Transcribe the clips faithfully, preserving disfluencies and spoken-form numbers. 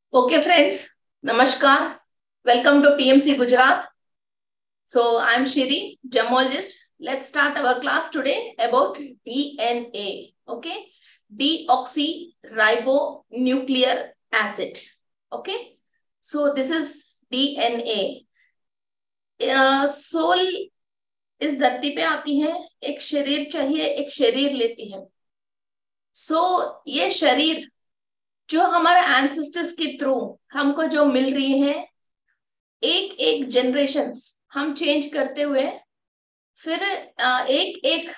Okay, friends. Namaskar. Welcome to P M C Gujarat. So I'm Shiri, gemologist. Let's start our class today about D N A. Okay, deoxyribonucleic acid. Okay, so this is D N A. Soul इस धरती पे आती है, एक शरीर चाहिए, एक शरीर लेती है. सो so, ये शरीर जो हमारे एंसेस्टर्स के थ्रू हमको जो मिल रही है, एक एक जनरेशन हम चेंज करते हुए फिर एक एक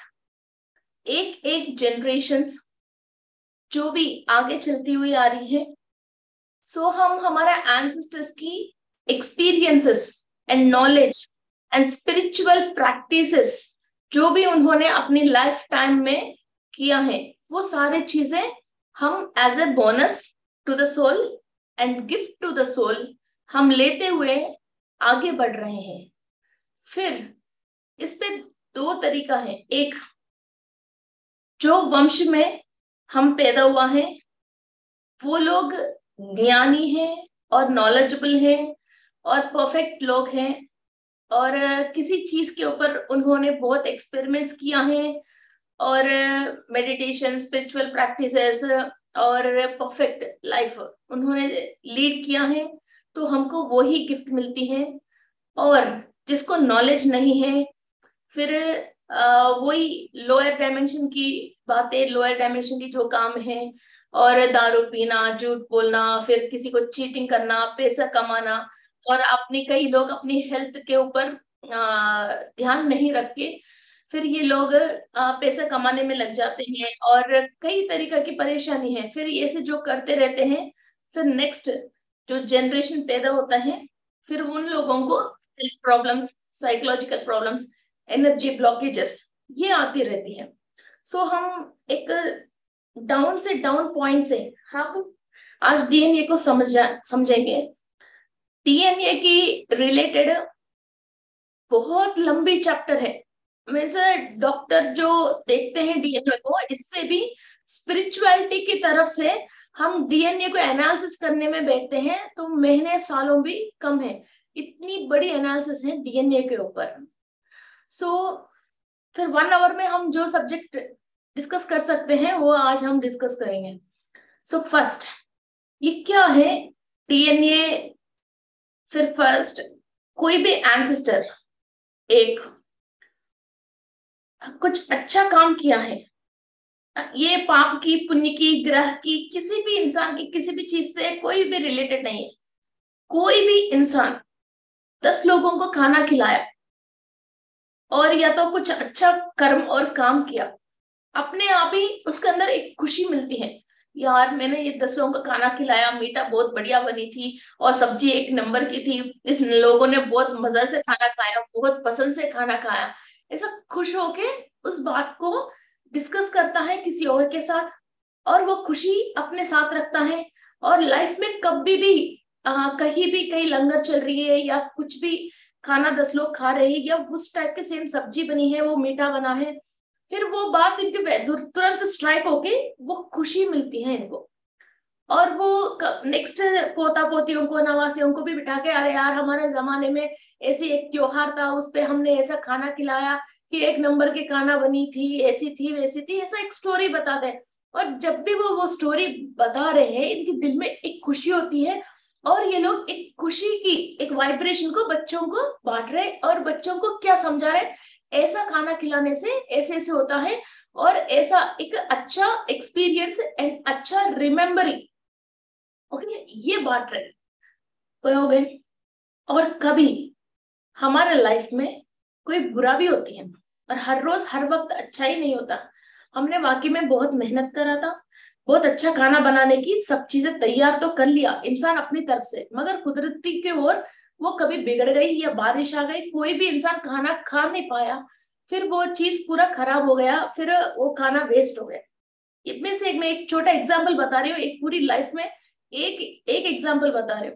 एक एक जनरेशन्स जो भी आगे चलती हुई आ रही है. सो so हम हमारा एंसेस्टर्स की experiences and knowledge and spiritual practices जो भी उन्होंने अपनी लाइफ टाइम में किया है, वो सारी चीजें हम as a bonus to the soul and gift to the soul हम लेते हुए आगे बढ़ रहे हैं. फिर इस पे दो तरीका है. एक, जो वंश में हम पैदा हुआ है वो लोग ज्ञानी हैं और नॉलेजेबल हैं और परफेक्ट लोग हैं और किसी चीज के ऊपर उन्होंने बहुत एक्सपेरिमेंट्स किया है और मेडिटेशन, स्पिरिचुअल प्रैक्टिसेस और परफेक्ट लाइफ उन्होंने लीड किया है, तो हमको वही गिफ्ट मिलती है. और जिसको नॉलेज नहीं है, फिर वही लोअर डायमेंशन की बातें, लोअर डायमेंशन की जो काम है, और दारू पीना, झूठ बोलना, फिर किसी को चीटिंग करना, पैसा कमाना, और अपनी कई लोग अपनी हेल्थ के ऊपर ध्यान नहीं रख के फिर ये लोग पैसा कमाने में लग जाते हैं और कई तरीका की परेशानी है. फिर ऐसे जो करते रहते हैं, फिर नेक्स्ट जो जनरेशन पैदा होता है, फिर उन लोगों को health problems, psychological problems, energy blockages ये आती रहती है. सो so, हम एक डाउन से डाउन पॉइंट से हम आज डीएनए को समझ समझेंगे. डीएनए की रिलेटेड बहुत लंबी चैप्टर है. मीन्स डॉक्टर जो देखते हैं डीएनए को, इससे भी स्पिरिचुअलिटी की तरफ से हम डीएनए को एनालिसिस करने में बैठते हैं तो महीने सालों भी कम है. इतनी बड़ी एनालिसिस है डीएनए के ऊपर. सो so, फिर वन आवर में हम जो सब्जेक्ट डिस्कस कर सकते हैं वो आज हम डिस्कस करेंगे. सो so, फर्स्ट ये क्या है डीएनए. फिर फर्स्ट, कोई भी एंसेस्टर एक कुछ अच्छा काम किया है, ये पाप की, पुण्य की, ग्रह की, किसी भी इंसान की किसी भी चीज से कोई भी रिलेटेड नहीं है. कोई भी इंसान दस लोगों को खाना खिलाया और या तो कुछ अच्छा कर्म और काम किया, अपने आप ही उसके अंदर एक खुशी मिलती है. यार मैंने ये दस लोगों को खाना खिलाया, मीठा बहुत बढ़िया बनी थी और सब्जी एक नंबर की थी, इस लोगों ने बहुत मजा से खाना खाया, बहुत पसंद से खाना खाया. ऐसा खुश होके उस बात को डिस्कस करता है किसी और के साथ और वो खुशी अपने साथ रखता है. और लाइफ में कभी भी आ, कहीं भी कहीं लंगर चल रही है या कुछ भी खाना दस लोग खा रहे हैं या उस टाइप के सेम सब्जी बनी है, वो मीठा बना है, फिर वो बात इनके तुरंत स्ट्राइक होके वो खुशी मिलती है इनको. और वो नेक्स्ट पोता पोतियों को, नवासियों को भी बिठा के, अरे यार हमारे जमाने में ऐसे एक त्योहार था, उस पे हमने ऐसा खाना खिलाया कि एक नंबर की खाना बनी थी, ऐसी थी वैसी थी, ऐसा एक स्टोरी बताते हैं. और जब भी वो वो स्टोरी बता रहे हैं, इनके दिल में एक खुशी होती है और ये लोग एक खुशी की एक वाइब्रेशन को बच्चों को बांट रहे और बच्चों को क्या समझा रहे, ऐसा खाना खिलाने से ऐसे ऐसे होता है और ऐसा एक अच्छा एक्सपीरियंस एंड अच्छा रिमेम्बरिंग. ओके, ये बात रहे हो गए. और कभी हमारे लाइफ में कोई बुरा भी होती है और हर रोज हर वक्त अच्छा ही नहीं होता. हमने वाकई में बहुत मेहनत करा था, बहुत अच्छा खाना बनाने की सब चीजें तैयार तो कर लिया इंसान अपनी तरफ से, मगर कुदरती के ओर वो कभी बिगड़ गई या बारिश आ गई, कोई भी इंसान खाना खा नहीं पाया, फिर वो चीज पूरा खराब हो गया, फिर वो खाना वेस्ट हो गया. इनमें से एक मैं एक छोटा एग्जाम्पल बता रही हूँ, एक पूरी लाइफ में एक एक एग्जाम्पल बता रही हूँ.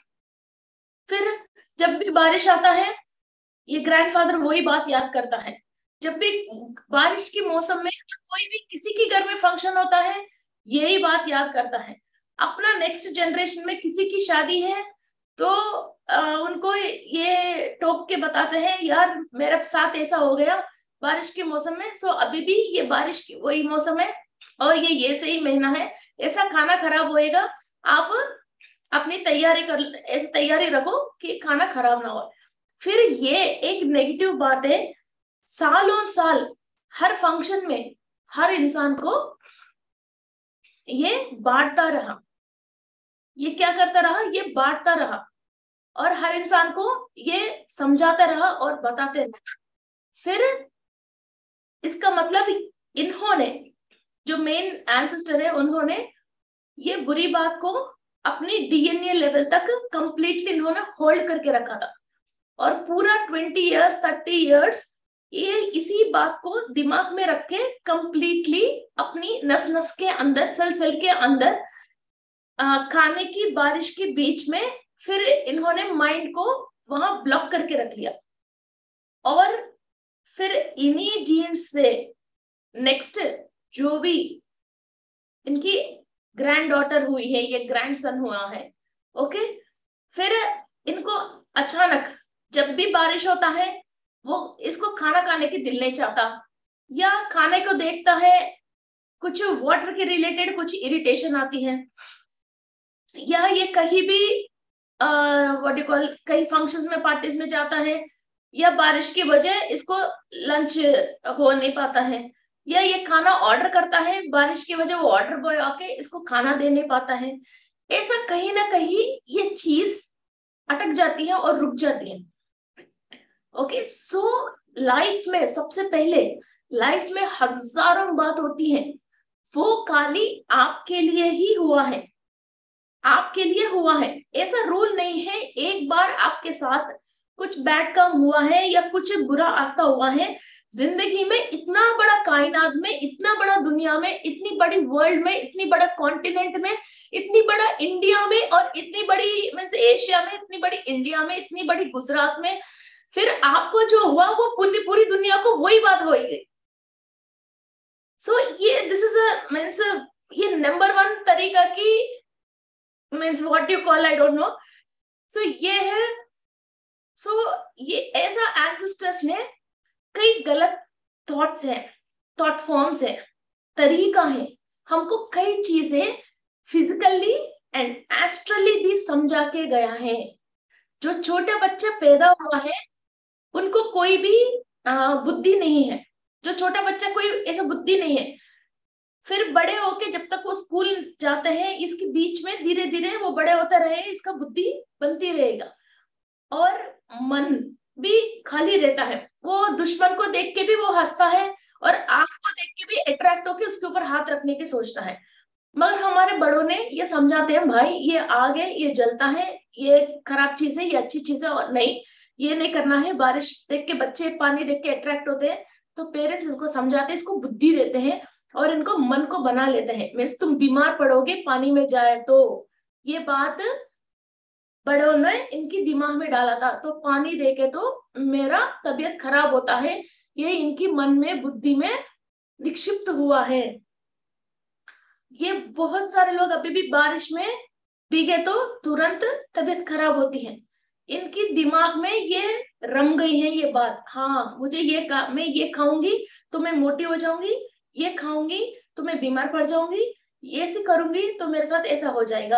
फिर जब भी बारिश आता है, ये ग्रैंडफादर वही बात याद करता है. जब भी बारिश के मौसम में कोई भी किसी के घर में फंक्शन होता है, यही बात याद करता है. अपना नेक्स्ट जनरेशन में किसी की शादी है तो आ, उनको ये टोक के बताते हैं, यार मेरे साथ ऐसा हो गया बारिश के मौसम में, सो अभी भी ये बारिश की वही मौसम है और ये ये सही महीना है, ऐसा खाना खराब होएगा, आप अपनी तैयारी कर, ऐसी तैयारी रखो कि खाना खराब ना हो। फिर ये एक नेगेटिव बात है, सालों साल हर फंक्शन में हर इंसान को ये बांटता रहा, ये क्या करता रहा, ये बांटता रहा और हर इंसान को ये समझाता रहा और बताते रहा। फिर इसका मतलब इन्होंने जो मेन एंसेस्टर है उन्होंने ये बुरी बात को अपनी डीएनए लेवल तक कंप्लीटली इन्होंने होल्ड करके रखा था और पूरा ट्वेंटी इयर्स थर्टी इयर्स ये इसी बात को दिमाग में रख के कंप्लीटली अपनी नस नस के अंदर, सेल सेल के अंदर आ, खाने की बारिश के बीच में फिर इन्होंने माइंड को वहां ब्लॉक करके रख लिया। और फिर इन्हीं जीन्स से नेक्स्ट जो भी इनकी ग्रैंड डॉटर हुई है, ये ग्रैंड सन हुआ है, ओके, फिर इनको अचानक जब भी बारिश होता है वो इसको खाना खाने की दिल नहीं चाहता, या खाने को देखता है कुछ वाटर के रिलेटेड कुछ इरिटेशन आती है, या ये कहीं भी व्हाट यू कॉल कहीं फंक्शंस में पार्टीज में जाता है, या बारिश की वजह इसको लंच हो नहीं पाता है, या ये खाना ऑर्डर करता है बारिश की वजह वो ऑर्डर बॉय आके इसको खाना दे नहीं पाता है, ऐसा कहीं ना कहीं ये चीज अटक जाती है और रुक जाती है। ओके, सो लाइफ में सबसे पहले, लाइफ में हजारों बात होती है, वो खाली आपके लिए ही हुआ है, आपके लिए हुआ है, ऐसा रूल नहीं है एक बार आपके साथ कुछ बैड काम हुआ है या कुछ बुरा आस्था हुआ है जिंदगी में, इतना बड़ा कायनात में, इतना बड़ा दुनिया में, इतनी बड़ी वर्ल्ड में, इतनी बड़ा कॉन्टिनेंट में, इतनी बड़ा इंडिया में और इतनी बड़ी मीन्स एशिया में, इतनी बड़ी इंडिया में, इतनी बड़ी गुजरात में, फिर आपको जो हुआ वो पूरी पूरी दुनिया को वही बात होगी। सो so, ये दिस इज अ मीन्स ये नंबर वन तरीका की means what you call I don't know, so ये है। सो so, ये ऐसा एंसेस्टर्स ने कई गलत थॉट्स हैं, थॉट फॉर्म्स है, तरीका है, हमको कई चीजें फिजिकली एंड एस्ट्रली भी समझा के गया है। जो छोटा बच्चा पैदा हुआ है उनको कोई भी बुद्धि नहीं है, जो छोटा बच्चा कोई ऐसा बुद्धि नहीं है, फिर बड़े होके जब तक वो स्कूल जाते हैं इसके बीच में धीरे धीरे वो बड़े होता रहे, इसका बुद्धि बनती रहेगा और मन भी खाली रहता है, वो दुश्मन को देख के भी वो हंसता है और आंख को देख के भी अट्रैक्ट होके उसके ऊपर हाथ रखने की सोचता है। मगर हमारे बड़ों ने ये समझाते हैं, भाई ये आग है, ये जलता है, ये खराब चीज है, ये अच्छी चीज है, और नहीं ये नहीं करना है। बारिश देख के बच्चे पानी देख के अट्रैक्ट होते हैं तो पेरेंट्स इनको समझाते हैं, इसको बुद्धि देते हैं और इनको मन को बना लेते हैं, मीन्स तुम बीमार पड़ोगे पानी में जाए तो, ये बात बड़ों ने इनकी दिमाग में डाला था, तो पानी देके तो मेरा तबीयत खराब होता है, ये इनकी मन में बुद्धि में निक्षिप्त हुआ है। ये बहुत सारे लोग अभी भी बारिश में भीगे तो तुरंत तबीयत खराब होती है, इनकी दिमाग में ये रम गई है ये बात, हाँ मुझे ये मैं ये खाऊंगी तो मैं मोटी हो जाऊंगी, ये खाऊंगी तो मैं बीमार पड़ जाऊंगी, ये ऐसे करूंगी तो मेरे साथ ऐसा हो जाएगा।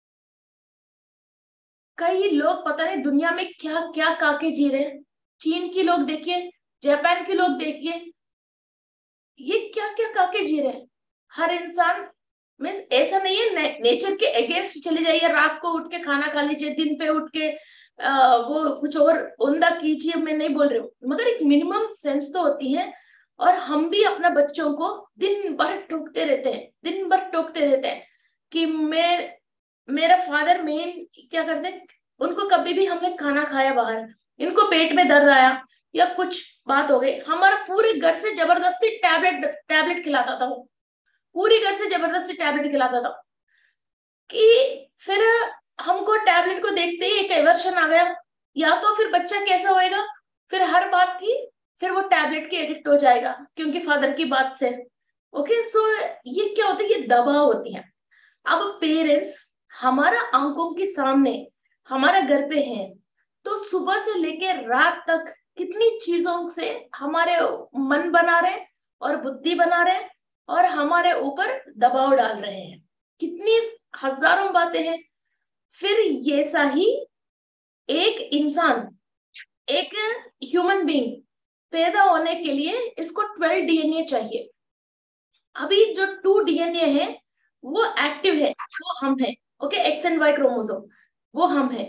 कई लोग पता नहीं दुनिया में क्या क्या काके जी रहे हैं, चीन के लोग देखिए, जापान के लोग देखिए, ये क्या क्या काके जी रहे हैं। हर इंसान मीन्स ऐसा नहीं है ने, नेचर के अगेंस्ट चले जाइए, रात को उठ के खाना खा लीजिए, दिन पे उठ के आ, वो कुछ और उमदा कीजिए, मैं नहीं बोल रही हूँ, मगर एक मिनिमम सेंस तो होती है। और हम भी अपना बच्चों को दिन भर टोकते रहते हैं, दिन भर टोकते रहते हैं कि मैं मेरा फादर मेन क्या करते हैं, उनको कभी भी हमने खाना खाया बाहर, इनको पेट में दर्द आया या कुछ बात हो गई, हमारा पूरे घर से जबरदस्ती टैबलेट टैबलेट खिलाता था, वो पूरी घर से जबरदस्ती टैबलेट खिलाता था कि फिर हमको टैबलेट को देखते ही एक एवर्शन आ गया, या तो फिर बच्चा कैसा होएगा, फिर हर बात की फिर वो टैबलेट की एडिक्ट हो जाएगा क्योंकि फादर की बात से। ओके, सो ये क्या होता है, ये दबाव होती है। अब पेरेंट्स हमारा आंखों के सामने हमारे घर पे हैं, तो सुबह से लेकर रात तक कितनी चीजों से हमारे मन बना रहे हैं और बुद्धि बना रहे हैं और हमारे ऊपर दबाव डाल रहे हैं, कितनी हजारों बातें हैं। फिर ये सा ही एक इंसान, एक ह्यूमन बीइंग पैदा होने के लिए इसको ट्वेल्व डीएनए चाहिए। अभी जो टू डीएनए है वो एक्टिव है, वो हम है। Okay, X and Y chromosome वो हम है।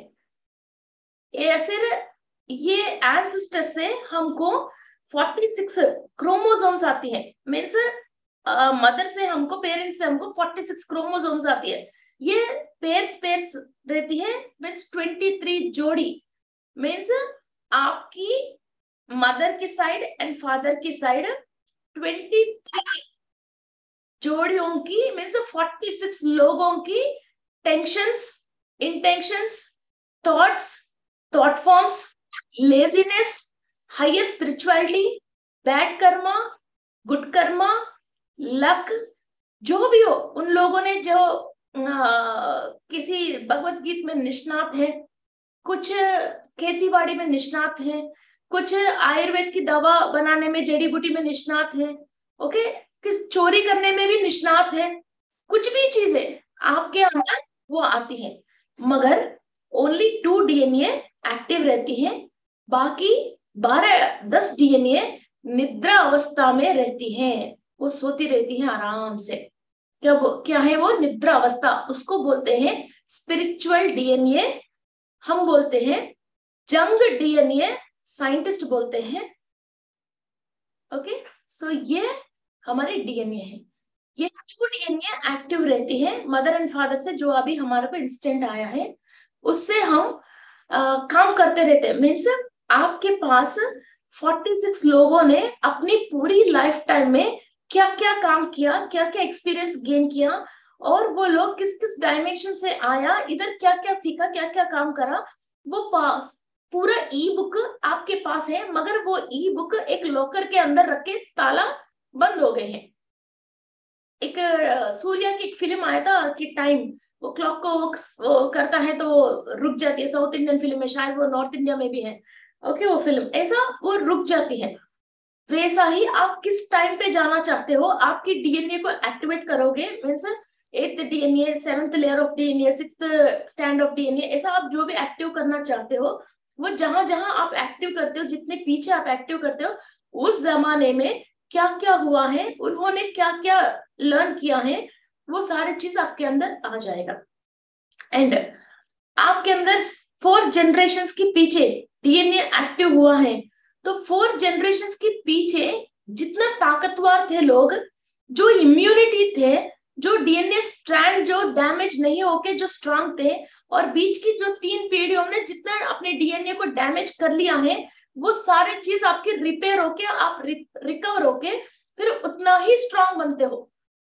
या फिर ये एंसेस्टर से हमको फोर्टी सिक्स क्रोमोसोम्स आती है, मीन्स मदर से हमको, पेरेंट्स से हमको फोर्टी सिक्स क्रोमोसोम्स आती है। ये पेयर्स पेयर्स रहती है, मीन्स ट्वेंटी थ्री जोड़ी, मीन्स आपकी मदर की साइड एंड फादर की साइड ट्वेंटी थ्री जोड़ियों की, मीन्स फोर्टी सिक्स लोगों की tensions, intentions, thoughts, thought forms, laziness, higher spirituality, bad karma, good karma, luck, जो भी हो, उन लोगों ने जो आ, किसी भगवत गीत में निष्णात है, कुछ खेती बाड़ी में निष्णात है, कुछ आयुर्वेद की दवा बनाने में, जड़ी बूटी में निष्णात है, ओके, किस चोरी करने में भी निष्णात है, कुछ भी चीजें आपके अंदर वो आती है, मगर ओनली टू डीएनए एक्टिव रहती है, बाकी बारह दस डीएनए निद्रा अवस्था में रहती है, वो सोती रहती है आराम से। जब क्या है वो निद्रा अवस्था, उसको बोलते हैं स्पिरिचुअल डीएनए, हम बोलते हैं जंग डीएनए, साइंटिस्ट बोलते हैं। ओके, सो ये हमारे डीएनए है। ये टू डीएनए एक्टिव रहती है मदर एंड फादर से, जो अभी हमारे को इंस्टेंट आया है उससे हम आ, काम करते रहते हैं। मीन्स आपके पास फोर्टी सिक्स लोगों ने अपनी पूरी लाइफ टाइम में क्या क्या काम किया, क्या क्या एक्सपीरियंस गेन किया, और वो लोग किस किस डायमेंशन से आया, इधर क्या क्या सीखा, क्या क्या काम करा, वो पास पूरा ई बुक आपके पास है, मगर वो ई बुक एक लॉकर के अंदर रख के ताला बंद हो गए हैं। एक सूर्या की एक फिल्म आया था कि टाइम, वो क्लॉक को वो, वो करता है तो वो रुक जाती है, साउथ इंडियन फिल्म है, शायद वो नॉर्थ इंडिया में भी है। ओके, वो फिल्म ऐसा वो रुक जाती है। वैसा ही आप किस टाइम पे जाना चाहते हो, आपकी डीएनए को एक्टिवेट करोगे, means eighth DNA, seventh layer of DNA, sixth stand of DNA, ऐसा आप जो भी एक्टिव करना चाहते हो, वो जहां जहां आप एक्टिव करते हो, जितने पीछे आप एक्टिव करते हो, उस जमाने में क्या क्या हुआ है, उन्होंने क्या क्या लर्न किया है, वो सारी चीज आपके अंदर आ जाएगा। एंड आपके अंदर फोर जनरेशन के पीछे डीएनए एक्टिव हुआ है, तो फोर जनरेशन के पीछे जितना ताकतवर थे लोग, जो इम्यूनिटी थे, जो डीएनए स्ट्रैंड जो डैमेज नहीं होके जो स्ट्रांग थे, और बीच की जो तीन पीढ़ियों ने जितना अपने डीएनए को डैमेज कर लिया है, वो सारे चीज आपके रिपेयर होके, आप रिकवर होके फिर उतना ही स्ट्रांग बनते हो।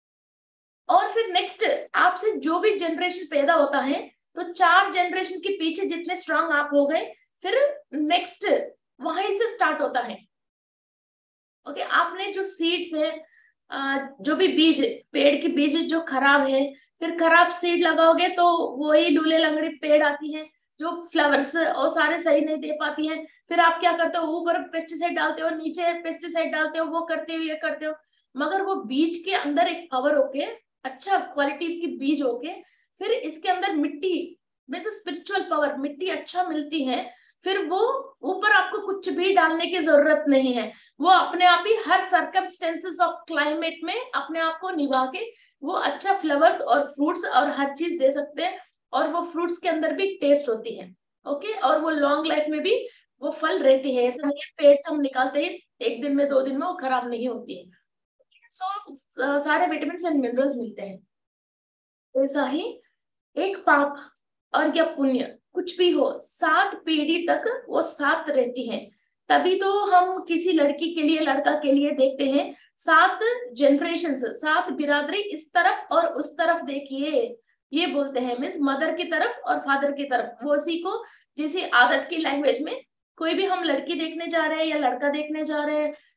और फिर नेक्स्ट आपसे जो भी जनरेशन पैदा होता है, तो चार जनरेशन के पीछे जितने स्ट्रांग आप हो गए, फिर नेक्स्ट वहीं से स्टार्ट होता है। ओके, आपने जो सीड्स है, जो भी बीज, पेड़ के बीज जो खराब है, फिर खराब सीड लगाओगे तो वही लूले लंगड़ी पेड़ आती है, जो फ्लावर्स और सारे सही नहीं दे पाती हैं। फिर आप क्या करते हो, ऊपर पेस्टिसाइड डालते हो, नीचे पेस्टिसाइड डालते हो, वो करते हो, ये करते हो, मगर वो बीज के अंदर एक पावर होके, अच्छा क्वालिटी की बीज होके, फिर इसके अंदर मिट्टी, मीन्स स्पिरिचुअल पावर, मिट्टी अच्छा मिलती है, फिर वो ऊपर आपको कुछ भी डालने की जरूरत नहीं है, वो अपने आप ही हर सर्कमस्टेंसेस ऑफ क्लाइमेट में अपने आप को निभा के वो अच्छा फ्लावर्स और फ्रूट्स और हर चीज दे सकते हैं, और वो फ्रूट्स के अंदर भी टेस्ट होती है। ओके, और वो लॉन्ग लाइफ में भी वो फल रहती है, ऐसा नहीं है पेड़ से हम निकालते ही एक दिन में दो दिन में वो खराब नहीं होती है। सो so, सारे विटामिन एंड मिनरल्स मिलते हैं। ऐसा ही एक पाप और या पुण्य कुछ भी हो, सात पीढ़ी तक वो साथ रहती है। तभी तो हम किसी लड़की के लिए, लड़का के लिए देखते हैं सात जनरेशन, सात बिरादरी, इस तरफ और उस तरफ देखिए, ये बोलते हैं, मीन्स मदर की तरफ और फादर की तरफ। वो उसी को जैसे आदत की लैंग्वेज में, कोई भी हम लड़की देखने जा रहे हैं या लड़का देखने जा रहे हैं,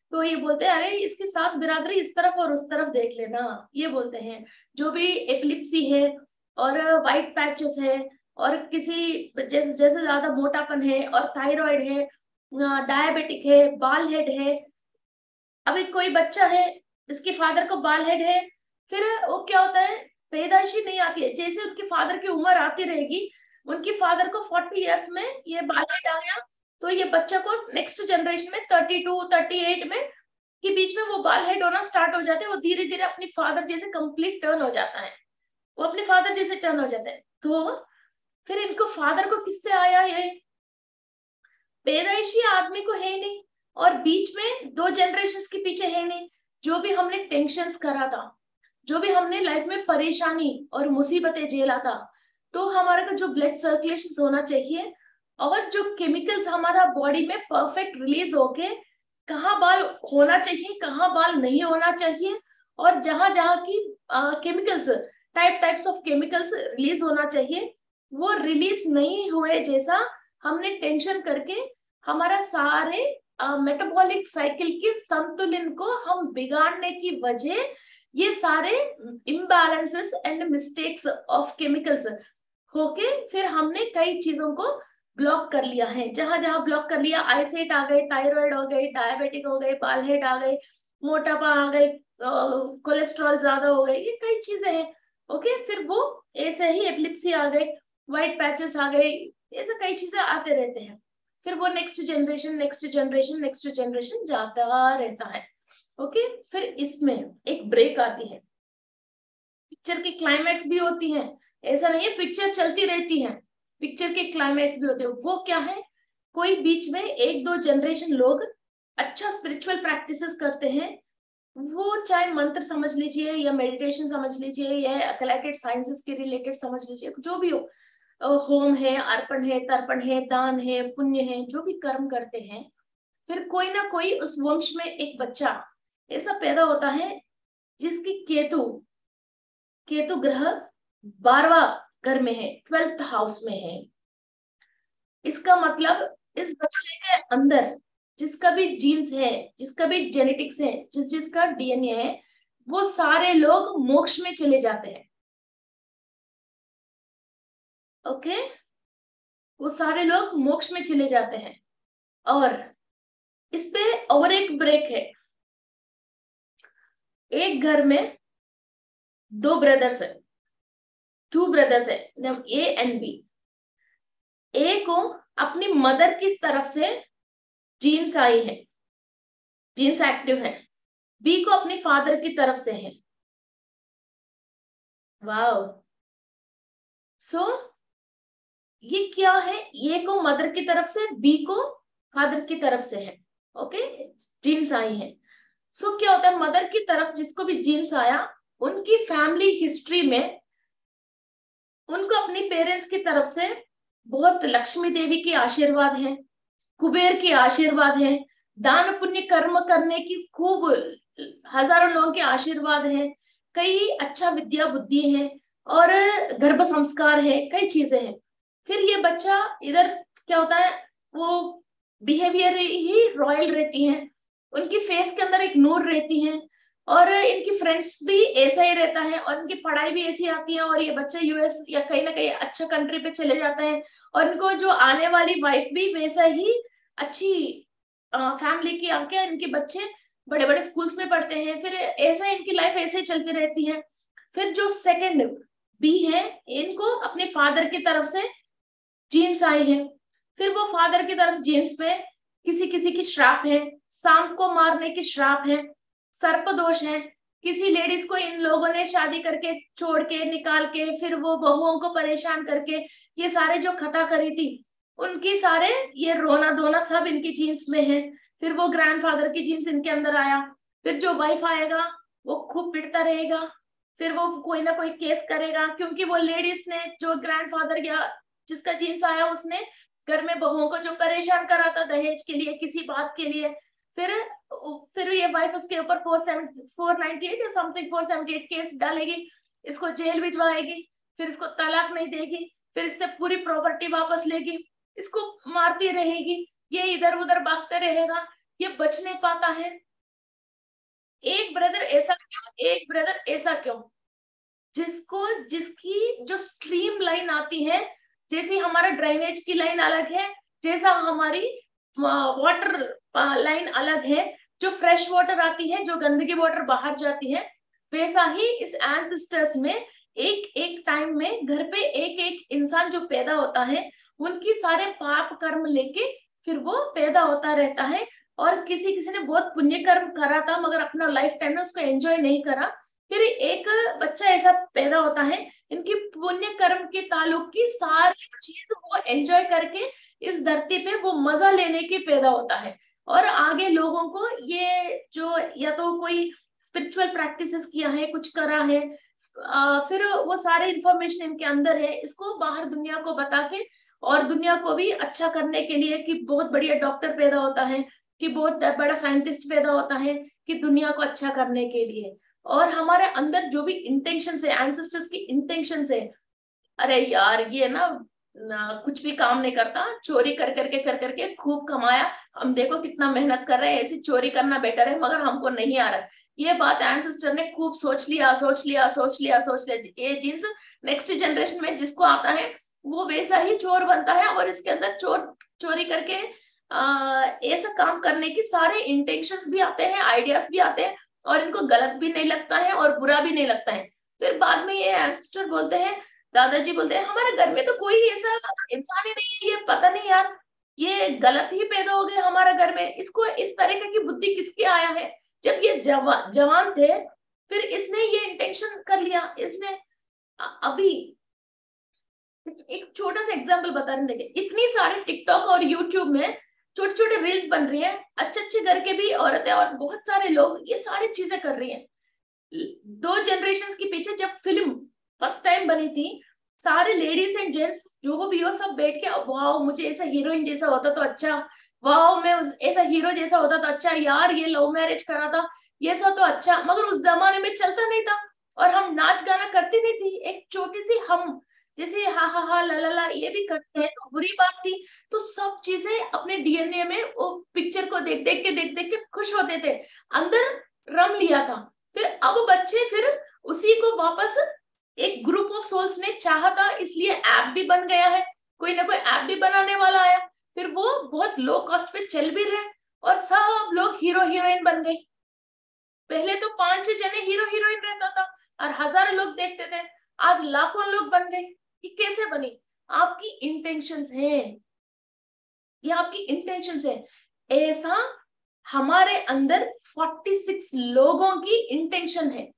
तो ये बोलते हैं अरे इसकी सात बिरादरी इस तरफ और उस तरफ देख लेना, ये बोलते हैं। जो भी एपिलिप्सी है और वाइट पैचेस है और किसी जैसे जैसे ज्यादा मोटापन है और थायराइड है, डायबिटिक है, बाल हेड है। अभी कोई बच्चा है जिसके फादर को बाल हेड है, फिर वो क्या होता है, पैदाइशी नहीं आती है, जैसे उनके फादर की उम्र आती रहेगी, उनकी फादर को फोर्टी इयर्स में ये बाल हेड आ गया, तो ये बच्चा को नेक्स्ट जनरेशन में थर्टी टू थर्टी एट में के बीच में वो बाल हेड होना स्टार्ट हो जाते हैं। वो धीरे धीरे अपनी फादर जैसे कंप्लीट टर्न हो जाता है, वो अपने फादर जैसे टर्न हो जाता है। तो फिर इनको फादर को किससे आया, ये पैदाइशी आदमी को है नहीं, और बीच में दो जनरेशन के पीछे है नहीं। जो भी हमने टेंशन करा था, जो भी हमने लाइफ में परेशानी और मुसीबतें झेला था, तो हमारे का जो ब्लड सर्कुलेशन होना चाहिए और जो केमिकल्स हमारा बॉडी में परफेक्ट रिलीज होके कहाँ बाल होना चाहिए, कहाँ बाल नहीं होना चाहिए, और जहां जहां की chemicals type types of chemicals release होना चाहिए वो रिलीज नहीं हुए, जैसा हमने टेंशन करके हमारा सारे मेटाबॉलिक साइकिल के संतुलन को हम बिगाड़ने की वजह ये सारे imbalances and mistakes of chemicals होके फिर हमने कई चीजों को ब्लॉक कर लिया है। जहां जहां ब्लॉक कर लिया, आईसाइट आ गए, थायराइड हो गई, डायबिटिक हो गए, बाल हेड आ गए, मोटापा आ गए, कोलेस्ट्रॉल ज्यादा हो गए, ये कई चीजें हैं। ओके, फिर वो ऐसे ही एपिलिप्सी आ गए, व्हाइट पैचेस आ गए, ऐसे कई चीजें आते रहते हैं। फिर वो next generation next generation next generation जाता रहता है। ओके, फिर इसमें एक ब्रेक आती है, पिक्चर की क्लाइमैक्स भी होती है, ऐसा नहीं है पिक्चर चलती रहती है, पिक्चर के क्लाइमैक्स भी होते हैं। वो क्या है, कोई बीच में एक दो जनरेशन लोग अच्छा स्पिरिचुअल प्रैक्टिसेस करते हैं, वो चाहे मंत्र समझ लीजिए या मेडिटेशन समझ लीजिए या एथलेटिक साइंसेस के रिलेटेड समझ लीजिए, जो भी हो, होम है, अर्पण है, तर्पण है, दान है, पुण्य है, जो भी कर्म करते हैं, फिर कोई ना कोई उस वंश में एक बच्चा ऐसा पैदा होता है जिसकी केतु केतु ग्रह बारहवा घर में है, ट्वेल्थ हाउस में है। इसका मतलब इस बच्चे के अंदर जिसका भी जीन्स है, जिसका भी जेनेटिक्स है, जिस जिसका डीएनए है, वो सारे लोग मोक्ष में चले जाते हैं। ओके, वो सारे लोग मोक्ष में चले जाते हैं। और इस पे और एक ब्रेक है, एक घर में दो ब्रदर्स है, टू ब्रदर्स है, ए एंड बी। ए को अपनी मदर की तरफ से जीन्स आई है, जीन्स एक्टिव है, बी को अपने फादर की तरफ से है। वाओ, सो ये क्या है, ए को मदर की तरफ से, बी को फादर की तरफ से है। ओके, जीन्स आई है। सो so, क्या होता है, मदर की तरफ जिसको भी जीन्स आया, उनकी फैमिली हिस्ट्री में उनको अपनी पेरेंट्स की तरफ से बहुत लक्ष्मी देवी की आशीर्वाद है, कुबेर की आशीर्वाद है, दान पुण्य कर्म करने की खूब हजारों लोगों के आशीर्वाद है, कई अच्छा विद्या बुद्धि है और गर्भ संस्कार है, कई चीजें हैं। फिर ये बच्चा इधर क्या होता है, वो बिहेवियर ही रॉयल रहती है, उनकी फेस के अंदर एक नूर रहती है, और इनकी फ्रेंड्स भी ऐसा ही रहता है, और इनकी पढ़ाई भी ऐसी आती है, और ये बच्चा यूएस या कहीं ना कहीं अच्छा कंट्री पे चले जाता है, और इनको जो आने वाली वाइफ भी वैसा ही अच्छी फैमिली की आके इनके बच्चे बड़े बड़े स्कूल्स में पढ़ते हैं। फिर ऐसा इनकी लाइफ ऐसे ही चलती रहती है। फिर जो सेकंड बी है, इनको अपने फादर की तरफ से जीन्स आई है, फिर वो फादर की तरफ जीन्स में किसी किसी की श्राप है, सांप को मारने की श्राप है, सर्प दोष है, किसी लेडीज को इन लोगों ने शादी करके छोड़ के निकाल के फिर वो बहुओं को परेशान करके ये सारे जो खता करी थी, उनकी सारे ये रोना धोना सब इनकी जीन्स में है। फिर वो ग्रैंडफादर की जीन्स इनके अंदर आया, फिर जो वाइफ आएगा वो खूब पिटता रहेगा, फिर वो कोई ना कोई केस करेगा, क्योंकि वो लेडीज ने जो ग्रैंडफादर या जिसका जीन्स आया उसने घर में बहुओं को जो परेशान करा था दहेज के लिए, किसी बात के लिए, फिर फिर ये वाइफ उसके ऊपर four seven four ninety eight या something four seventy eight case डालेगी, इसको जेल भिजवाएगी, फिर इसको तलाक नहीं देगी, फिर इससे पूरी प्रॉपर्टी वापस लेगी, इसको मारती रहेगी, ये इधर उधर भागते रहेगा, ये बच नहीं पाता है। एक ब्रदर ऐसा क्यों, एक ब्रदर ऐसा क्यों? जिसको जिसकी जो स्ट्रीम लाइन आती है, जैसे हमारा ड्रेनेज की लाइन अलग है, जैसा हमारी वाटर लाइन अलग है, जो फ्रेश वाटर आती है, जो गंदगी वाटर बाहर जाती है, वैसा ही इस एंसेस्टर्स में एक एक टाइम में घर पे एक एक इंसान जो पैदा होता है, उनकी सारे पाप कर्म लेके फिर वो पैदा होता रहता है। और किसी किसी ने बहुत पुण्य कर्म करा था मगर अपना लाइफ टाइम में उसको एंजॉय नहीं करा, फिर एक बच्चा ऐसा पैदा होता है, इनकी पुण्य कर्म के ताल्लुक की सारी चीज वो एंजॉय करके इस धरती पे वो मजा लेने की पैदा होता है। और आगे लोगों को ये जो या तो कोई स्पिरिचुअल प्रैक्टिसेस किया है, कुछ करा है, आ, फिर वो सारे इंफॉर्मेशन इनके अंदर है, इसको बाहर दुनिया को बता के और दुनिया को भी अच्छा करने के लिए कि बहुत बढ़िया डॉक्टर पैदा होता है, कि बहुत बड़ा साइंटिस्ट पैदा होता है, कि दुनिया को अच्छा करने के लिए। और हमारे अंदर जो भी इंटेंशन है, एंसेस्टर्स की इंटेंशन है, अरे यार ये ना, ना कुछ भी काम नहीं करता, चोरी कर करके कर करके खूब कमाया, हम देखो कितना मेहनत कर रहे हैं, ऐसी चोरी करना बेटर है, मगर हमको नहीं आ रहा। ये बात एंसेस्टर ने खूब सोच लिया सोच लिया सोच लिया सोच लिया, ये जीन्स नेक्स्ट जनरेशन में जिसको आता है वो वैसा ही चोर बनता है, और इसके अंदर चोर चोरी करके आ, ऐसा काम करने की सारे इंटेंशंस भी आते हैं, आइडियाज भी आते हैं, और इनको गलत भी नहीं लगता है और बुरा भी नहीं लगता है। फिर बाद में ये एंसेस्टर बोलते हैं, दादाजी बोलते हैं, हमारे घर में तो कोई ऐसा इंसान ही नहीं है, ये पता नहीं यार, ये गलत ही पैदा हो गया हमारे घर में, इसको इस तरीके की बुद्धि किसके आया है? जब ये जवा, जवान थे, फिर इसने ये इंटेंशन कर लिया, इसने अभी एक छोटा सा एग्जाम्पल बता रहे हैं, देखिए इतनी सारे टिकटॉक और यूट्यूब में छोटे छोटे रील्स बन रही हैं, अच्छे अच्छे घर के भी औरतें और बहुत सारे लोग ये सारी चीजें कर रही हैं। दो जनरेशन के पीछे जब फिल्म फर्स्ट टाइम बनी थी, सारे लेडीज एंड जेंट्स जो भी हो सब बैठ के, वाह मुझे ऐसा हीरोइन जैसा होता तो अच्छा, वाह मैं ऐसा हीरो जैसा होता तो अच्छा, यार ये लव मैरिज करा था ये सब तो अच्छा, मगर उस जमाने में चलता नहीं था, और हम नाच गाना करते नहीं थी, एक छोटी सी हम जैसे हा हा हा ला ला ला ये भी करते हैं तो बुरी बात थी। तो सब चीजें अपने डीएनए में वो पिक्चर को देख देख के देख देख के खुश होते थे, अंदर रम लिया था। फिर अब बच्चे फिर उसी को वापस, एक ग्रुप ऑफ सोल्स ने चाहा था, इसलिए ऐप भी बन गया है, कोई ना कोई ऐप भी बनाने वाला आया, फिर वो बहुत लो कॉस्ट पे चल भी रहे, और सब लोग हीरो हीरोइन बन गए। पहले तो पांच छह जने हीरो हीरोइन रहता था और हजारों लोग देखते थे, आज लाखों लोग बन गए। ये कैसे बनी? आपकी इंटेंशंस है, ये आपकी इंटेंशंस है। ऐसा हमारे अंदर छियालीस लोगों की इंटेंशन है।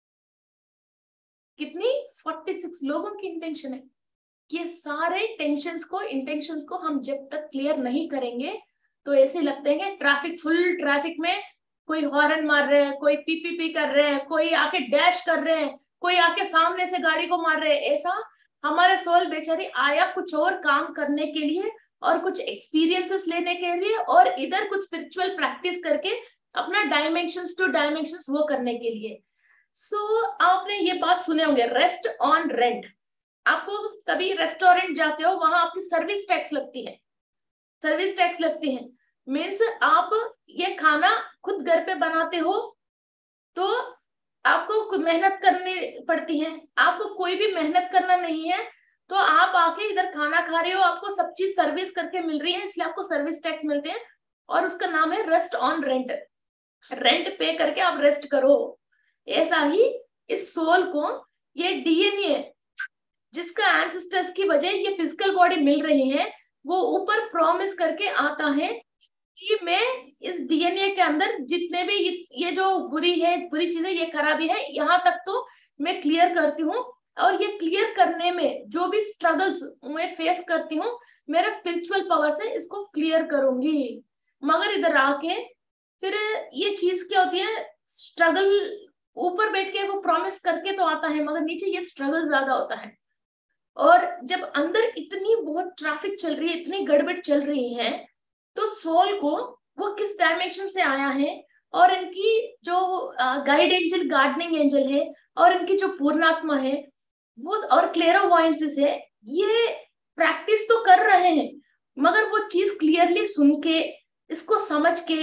कितनी? छियालीस लोगों की इंटेंशन है। ये सारे टेंशन्स को, इंटेंशंस को हम जब तक क्लियर नहीं करेंगे तो ऐसे लगते हैं ट्रैफिक, फुल ट्रैफिक में कोई हॉर्न मार रहे हैं, कोई पी पी पी कर रहे हैं, कोई आके डैश कर रहे हैं, कोई आके सामने से गाड़ी को मार रहे हैं। ऐसा हमारे सोल बेचारी आया कुछ और काम करने के लिए और कुछ एक्सपीरियंसेस लेने के लिए, और इधर कुछ स्पिरिचुअल प्रैक्टिस करके अपना डायमेंशंस टू डायमेंशंस वो करने के लिए। सो so, आपने ये बात सुने होंगे, रेस्ट ऑन रेंट। आपको कभी रेस्टोरेंट जाते हो, वहां आपकी सर्विस टैक्स लगती है, सर्विस टैक्स लगती है। मीन्स आप ये खाना खुद घर पे बनाते हो तो आपको मेहनत करनी पड़ती है, आपको कोई भी मेहनत करना नहीं है, तो आप आके इधर खाना खा रहे हो, आपको सब चीज सर्विस करके मिल रही है, इसलिए आपको सर्विस टैक्स मिलते हैं, और उसका नाम है रेस्ट ऑन रेंट। रेंट पे करके आप रेस्ट करो। ऐसा ही इस सोल को, ये डीएनए जिसका एंसेस्टर्स की वजह ये फिजिकल बॉडी मिल रही है, वो ऊपर प्रॉमिस करके आता है कि मैं इस डीएनए के अंदर जितने भी ये जो बुरी है, बुरी चीजें ये खराबी है, यहाँ तक तो मैं क्लियर करती हूँ, और ये क्लियर करने में जो भी स्ट्रगल्स मैं फेस करती हूँ, मेरा स्पिरिचुअल पावर से इसको क्लियर करूंगी। मगर इधर आके फिर ये चीज क्या होती है, स्ट्रगल ऊपर बैठ के वो प्रॉमिस करके तो आता है, मगर नीचे ये स्ट्रगल ज्यादा होता है। और जब अंदर इतनी बहुत ट्रैफिक चल रही है, इतनी गड़बड़ चल रही है, तो सोल को वो किस डायमेंशन से आया है, और इनकी जो गाइड एंजल, गार्डनिंग एंजल है, और इनकी जो पूर्णात्मा है वो, और क्लेरोवॉयंसेस है, ये प्रैक्टिस तो कर रहे हैं, मगर वो चीज क्लियरली सुन के, इसको समझ के,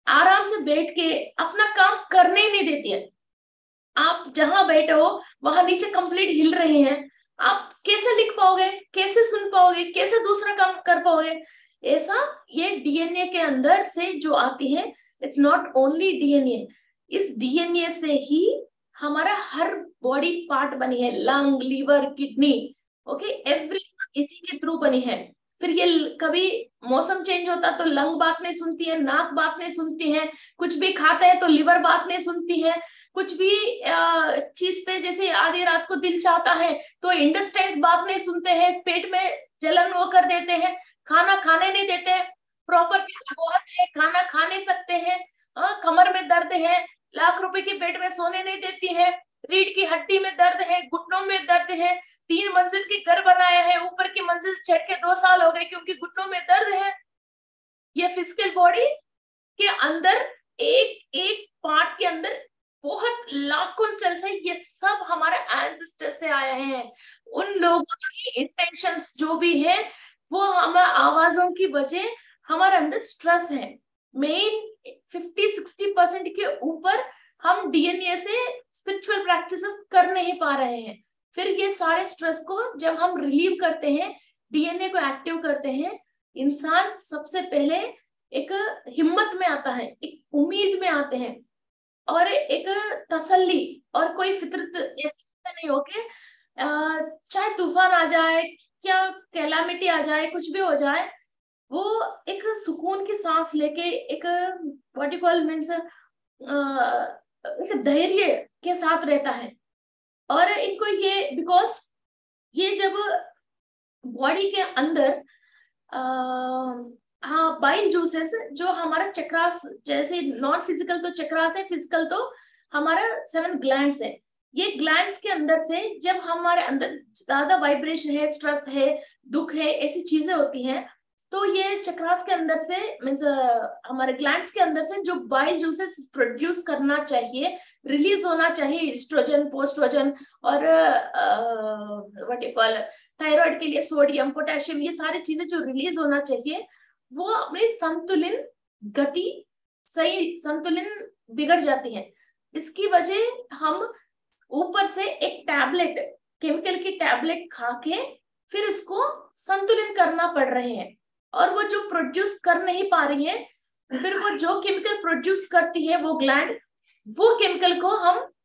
आराम से बैठ के अपना काम करने ही नहीं देती है। आप जहां बैठे हो वहां नीचे कंप्लीट हिल रहे हैं, आप कैसे लिख पाओगे, कैसे सुन पाओगे, कैसे दूसरा काम कर पाओगे? ऐसा ये डीएनए के अंदर से जो आती है, इट्स नॉट ओनली डीएनए, इस डीएनए से ही हमारा हर बॉडी पार्ट बनी है, lung, liver, kidney, okay, every इसी के थ्रू बनी है। फिर ये कभी मौसम चेंज होता तो लंग बात नहीं सुनती है, नाक बात नहीं सुनती है, कुछ भी खाते हैं तो लिवर बात नहीं सुनती है, कुछ भी चीज पे जैसे आधी रात को दिल चाहता है तो इंटेस्टाइन्स बात नहीं सुनते हैं, पेट में जलन वो कर देते हैं, खाना खाने नहीं देते हैं, प्रॉपर्टी तो बहुत है, खाना खा नहीं सकते हैं, आ, कमर में दर्द है, लाख रुपए की बेड में सोने नहीं देती है, रीढ़ की हड्डी में दर्द है, घुटनों में दर्द है, तीन मंजिल की घर बनाया है, ऊपर की मंजिल चढ़ के दो साल हो गए क्योंकि घुटनों में दर्द है। ये फिजिकल बॉडी के अंदर एक एक पार्ट के अंदर बहुत लाखों सेल्स है, ये सब हमारे एंसेस्टर से आए हैं। उन लोगों की इंटेंशंस जो भी है वो हमारे आवाजों की वजह हमारे अंदर स्ट्रेस है। मेन फिफ्टी सिक्सटी परसेंट के ऊपर हम डीएनए से स्पिरिचुअल प्रैक्टिसेस कर नहीं पा रहे हैं। फिर ये सारे स्ट्रेस को जब हम रिलीव करते हैं, डीएनए को एक्टिव करते हैं, इंसान सबसे पहले एक हिम्मत में आता है, एक उम्मीद में आते हैं, और एक तसल्ली, और कोई फितरत ऐसा नहीं हो के चाहे तूफान आ जाए, क्या कैलामिटी आ जाए, कुछ भी हो जाए, वो एक सुकून की सांस लेके एक व्हाट यू कॉल मीन्स एक धैर्य के साथ रहता है। और इनको ये बिकॉज ये जब बॉडी के अंदर आ, हाँ, बाइल जूसेस जो हमारा चक्रास, जैसे नॉन फिजिकल तो चक्रास है, फिजिकल तो हमारा सेवन ग्लैंड्स है, ये ग्लैंड्स के अंदर से जब हमारे अंदर ज्यादा वाइब्रेशन है, स्ट्रेस है, दुख है, ऐसी चीजें होती हैं, तो ये चक्रास के अंदर से मीन्स हमारे ग्लैंड्स के अंदर से जो बाइल जूसेस प्रोड्यूस करना चाहिए, रिलीज होना चाहिए, एस्ट्रोजन, पोस्ट्रोजन, और व्हाट यू कॉल थायराइड के लिए सोडियम, पोटेशियम, ये सारी चीजें जो रिलीज होना चाहिए, वो अपनी संतुलन गति, सही संतुलन बिगड़ जाती है। इसकी वजह हम ऊपर से एक टैबलेट, केमिकल की टैबलेट खा के फिर उसको संतुलित करना पड़ रहे हैं, और वो जो प्रोड्यूस कर नहीं पा रही है, फिर वो जो केमिकल प्रोड्यूस करती है वो ग्लैंड, वो केमिकल को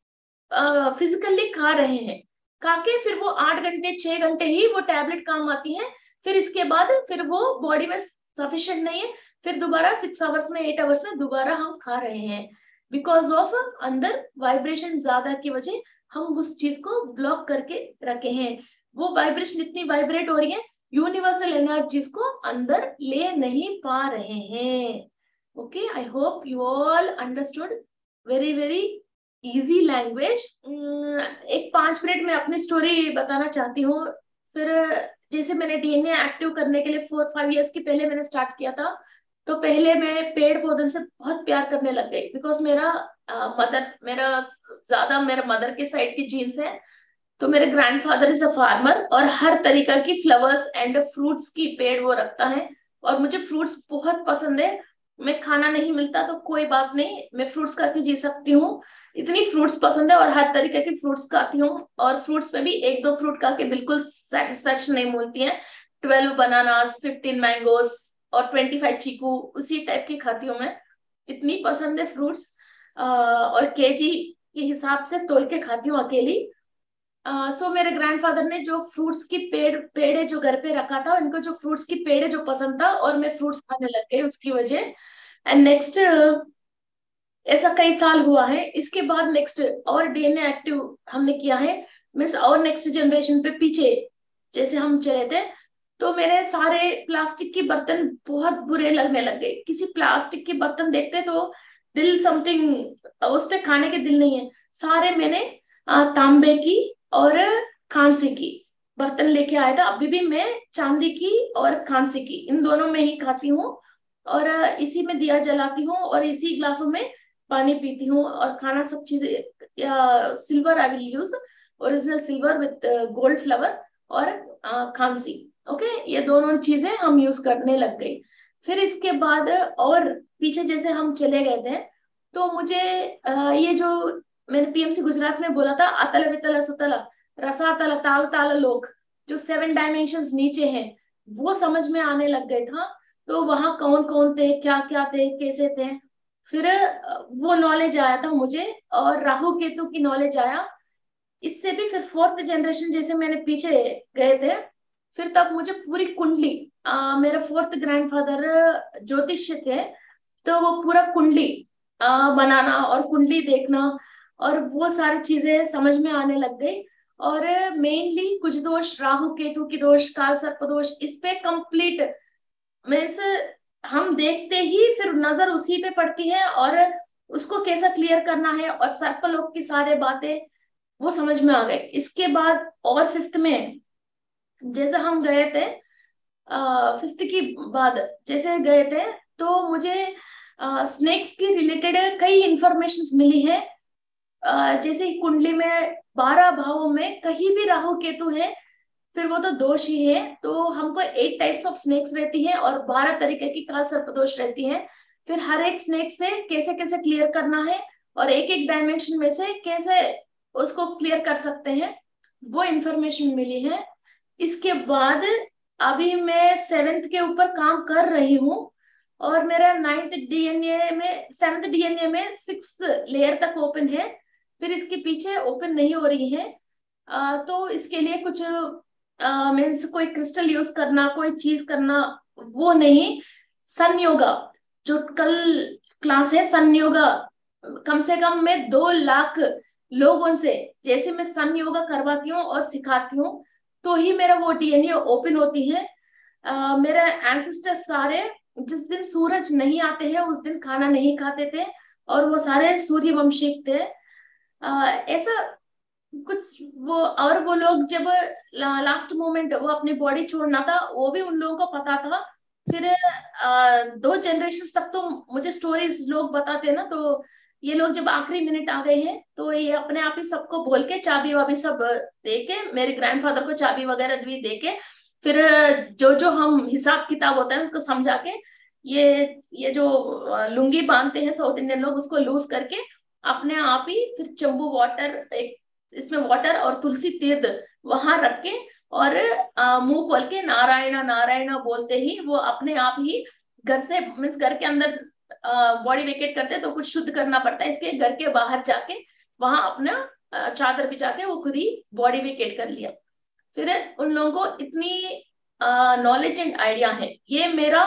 हम फिजिकली खा रहे हैं, खा के फिर वो आठ घंटे छह घंटे ही वो टैबलेट काम आती है, फिर इसके बाद फिर वो बॉडी में सफिशिएंट नहीं है, फिर दोबारा सिक्स आवर्स में, एट आवर्स में दोबारा हम खा रहे हैं, बिकॉज ऑफ अंदर वाइब्रेशन ज्यादा की वजह हम उस चीज को ब्लॉक करके रखे हैं। वो वाइब्रेशन इतनी वाइब्रेट हो रही है, यूनिवर्सल एनर्जीज को अंदर ले नहीं पा रहे हैं। Okay, I hope you all understood very very easy language. एक पांच मिनट में अपनी स्टोरी बताना चाहती हूँ। फिर जैसे मैंने डीएनए एक्टिव करने के लिए फोर फाइव इयर्स की पहले मैंने स्टार्ट किया था, तो पहले मैं पेड़ पौधों से बहुत प्यार करने लग गई, बिकॉज मेरा मदर uh, मेरा ज्यादा मेरा मदर के साइड की जीन्स है, तो मेरे ग्रैंडफादर इज अ फार्मर, और हर तरीका की फ्लावर्स एंड फ्रूट्स की पेड़ वो रखता है, और मुझे फ्रूट्स बहुत पसंद है। मैं खाना नहीं मिलता तो कोई बात नहीं, मैं फ्रूट्स खा के जी सकती हूँ, इतनी फ्रूट्स पसंद है, और हर तरीके की फ्रूट्स खाती हूँ, और फ्रूट्स में भी एक दो फ्रूट खा के बिल्कुल सेटिस्फेक्शन नहीं मिलती है, ट्वेल्व बनानास, फिफ्टीन मैंगोस और ट्वेंटी फाइव चीकू, उसी टाइप की खाती हूँ मैं, इतनी पसंद है फ्रूट्स। और केजी के हिसाब से तोल के खाती हूँ अकेली। सो uh, so मेरे ग्रैंडफादर ने जो फ्रूट्स की पेड़ पेड़े जो घर पे रखा था, उनको जो फ्रूट्स की पेड़े जो पसंद था, और मैं फ्रूट्स खाने लग गई उसकी वजह। एंड नेक्स्ट ऐसा कई साल हुआ है। इसके बाद नेक्स्ट और डीएनए एक्टिव हमने किया है, मीन्स और नेक्स्ट जनरेशन पे पीछे जैसे हम चले थे, तो मेरे सारे प्लास्टिक के बर्तन बहुत बुरे लगने लग गए। किसी प्लास्टिक के बर्तन देखते तो दिल समथिंग उस पे खाने के दिल नहीं है। सारे मैंने तांबे की और कांसे की बर्तन लेके आया था। अभी भी मैं चांदी की और कांसे की इन दोनों में ही खाती हूँ, और इसी में दिया जलाती हूँ, और इसी ग्लासों में पानी पीती हूँ, और खाना सब चीजें silver I will use, original silver with gold flower और कांसी। ओके, ये दोनों चीजें हम यूज करने लग गए। फिर इसके बाद और पीछे जैसे हम चले गए थे, तो मुझे अ, ये जो मैंने पीएमसी गुजरात में बोला था, अतल वितल सुतल रसातल ताल ताल लोक, जो सेवन डायमेंशंस नीचे हैं, वो समझ में आने लग गए था। तो वहां कौन कौन थे, क्या क्या थे, कैसे थे, फिर अ, वो नॉलेज आया था मुझे। और राहु केतु की नॉलेज आया। इससे भी फिर फोर्थ जनरेशन जैसे मैंने पीछे गए थे, फिर तब मुझे पूरी कुंडली, अ, मेरा फोर्थ ग्रैंडफादर ज्योतिष्य थे, तो वो पूरा कुंडली अ, बनाना और कुंडली देखना और वो सारी चीजें समझ में आने लग गई। और मेनली कुछ दोष, राहु केतु की दोष, काल सर्प दोष, इस पे कंप्लीट मीन्स हम देखते ही फिर नजर उसी पे पड़ती है, और उसको कैसा क्लियर करना है, और सर्पलोक की सारे बातें वो समझ में आ गए। इसके बाद और फिफ्थ में जैसे हम गए थे, फिफ्थ की बाद जैसे गए थे, तो मुझे स्नेक्स की रिलेटेड कई इंफॉर्मेशन मिली है। अ, जैसे ही कुंडली में बारह भावों में कहीं भी राहु केतु है, फिर वो तो दोष ही है। तो हमको एट टाइप्स ऑफ स्नेक्स रहती है और बारह तरीके की काल सर्प दोष रहती है। फिर हर एक स्नेक से कैसे कैसे क्लियर करना है, और एक एक डायमेंशन में से कैसे उसको क्लियर कर सकते हैं, वो इंफॉर्मेशन मिली है। इसके बाद अभी मैं सेवेंथ के ऊपर काम कर रही हूँ, और मेरा नाइन्थ डीएनए में, सेवेंथ डीएनए में सिक्स लेयर तक ओपन है, फिर इसके पीछे ओपन नहीं हो रही है। अ, तो इसके लिए कुछ मीन्स कोई क्रिस्टल यूज करना, कोई चीज करना, वो नहीं। सन योगा जो कल क्लास है, सन योगा, कम से कम मैं दो लाख लोगों से जैसे मैं सन योगा करवाती हूँ और सिखाती हूँ, तो ही मेरा वो डीएनए ओपन होती है। अ, मेरे एंसेस्टर सारे जिस दिन सूरज नहीं आते हैं उस दिन खाना नहीं खाते थे, और वो सारे सूर्यवंशी थे। अ, ऐसा कुछ वो, और वो लोग जब ला, लास्ट मोमेंट वो अपनी बॉडी छोड़ना था, वो भी उन लोगों को पता था। फिर आ, दो जनरेशन तक तो मुझे स्टोरीज लोग बताते हैं ना, तो ये लोग जब आखिरी मिनट आ गए हैं, तो ये अपने आप ही सबको बोल के चाबी वाबी सब दे के, मेरे ग्रैंडफादर को चाबी वगैरह भी दे के, फिर जो जो हम हिसाब किताब होता है उसको समझा के, ये ये जो अ, लुंगी बांधते हैं साउथ इंडियन लोग, उसको लूज करके अपने आप ही फिर चंबू वाटर, एक इसमें वाटर और तुलसी तीर्थ वहां रख के, और अ, मुंह खोल के नारायणा नारायणा बोलते ही वो अपने आप ही घर से, मीन्स घर के अंदर बॉडी वेकेट करते हैं तो कुछ शुद्ध करना पड़ता है, इसके घर के बाहर जाके वहां अपना अ, चादर बिछा के वो खुद ही बॉडी वेकेट कर लिया। फिर उन लोगों को इतनी नॉलेज एंड आइडिया है। ये मेरा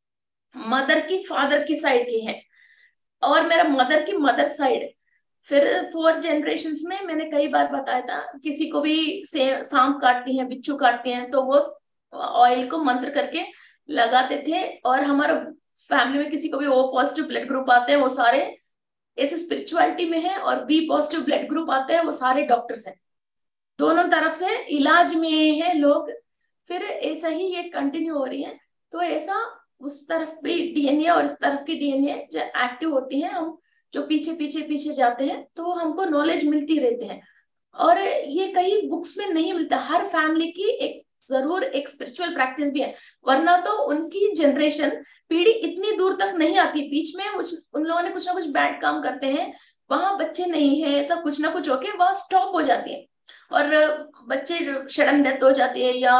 मदर की फादर की साइड की है, और मेरा मदर की मदर साइड। फिर फोर्थ जनरेशन में मैंने कई बार बताया था, किसी को भी से सांप काटती हैं, बिच्छू काटती हैं, तो वो ऑयल को मंत्र करके लगाते थे। और हमारा फैमिली में किसी को भी ओ पॉजिटिव ब्लड ग्रुप आते हैं, वो सारे ऐसे स्पिरिचुअलिटी में है, और बी पॉजिटिव ब्लड ग्रुप आते हैं, वो सारे डॉक्टर्स हैं। दोनों तरफ से इलाज में है लोग। फिर ऐसा ही ये कंटिन्यू हो रही है। तो ऐसा उस तरफ भी डीएनए और इस तरफ की डीएनए जो एक्टिव होती है, हम जो पीछे पीछे पीछे जाते हैं, तो हमको नॉलेज मिलती रहते हैं। और ये कई बुक्स में नहीं मिलता। हर फैमिली की एक जरूर एक स्पिरिचुअल प्रैक्टिस भी है, वरना तो उनकी जनरेशन, पीढ़ी इतनी दूर तक नहीं आती। बीच में कुछ उन लोगों ने कुछ ना कुछ बैड काम करते हैं, वहां बच्चे नहीं है, ऐसा कुछ ना कुछ होके वहां स्टॉप हो जाती है, और बच्चे सडन डेथ हो जाती है, या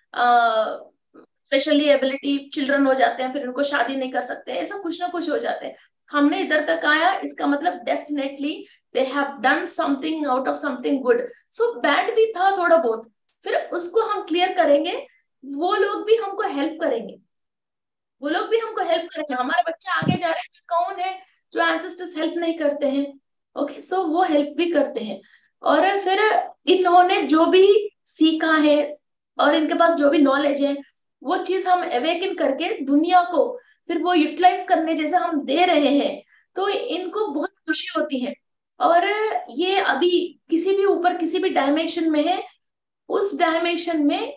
स्पेशली एबिलिटी चिल्ड्रन हो जाते हैं, फिर उनको शादी नहीं कर सकते, ऐसा कुछ ना कुछ हो जाते हैं। हमने इधर तक आया, इसका मतलब definitely they have done something out of something good. So bad भी था थोड़ा बहुत, फिर उसको हम क्लियर करेंगे, वो लोग भी हमको हेल्प करेंगे, वो लोग भी हमको हेल्प करेंगे। हमारा बच्चा आगे जा रहा है, कौन है जो एंसेस्टर्स हेल्प नहीं करते हैं? ओके, सो वो हेल्प भी करते हैं। और फिर इन्होंने जो भी सीखा है और इनके पास जो भी नॉलेज है, वो चीज हम अवेकन करके दुनिया को फिर वो यूटिलाइज करने जैसे हम दे रहे हैं, तो इनको बहुत खुशी होती है। और ये अभी किसी भी ऊपर किसी भी डायमेंशन में है, उस डायमेंशन में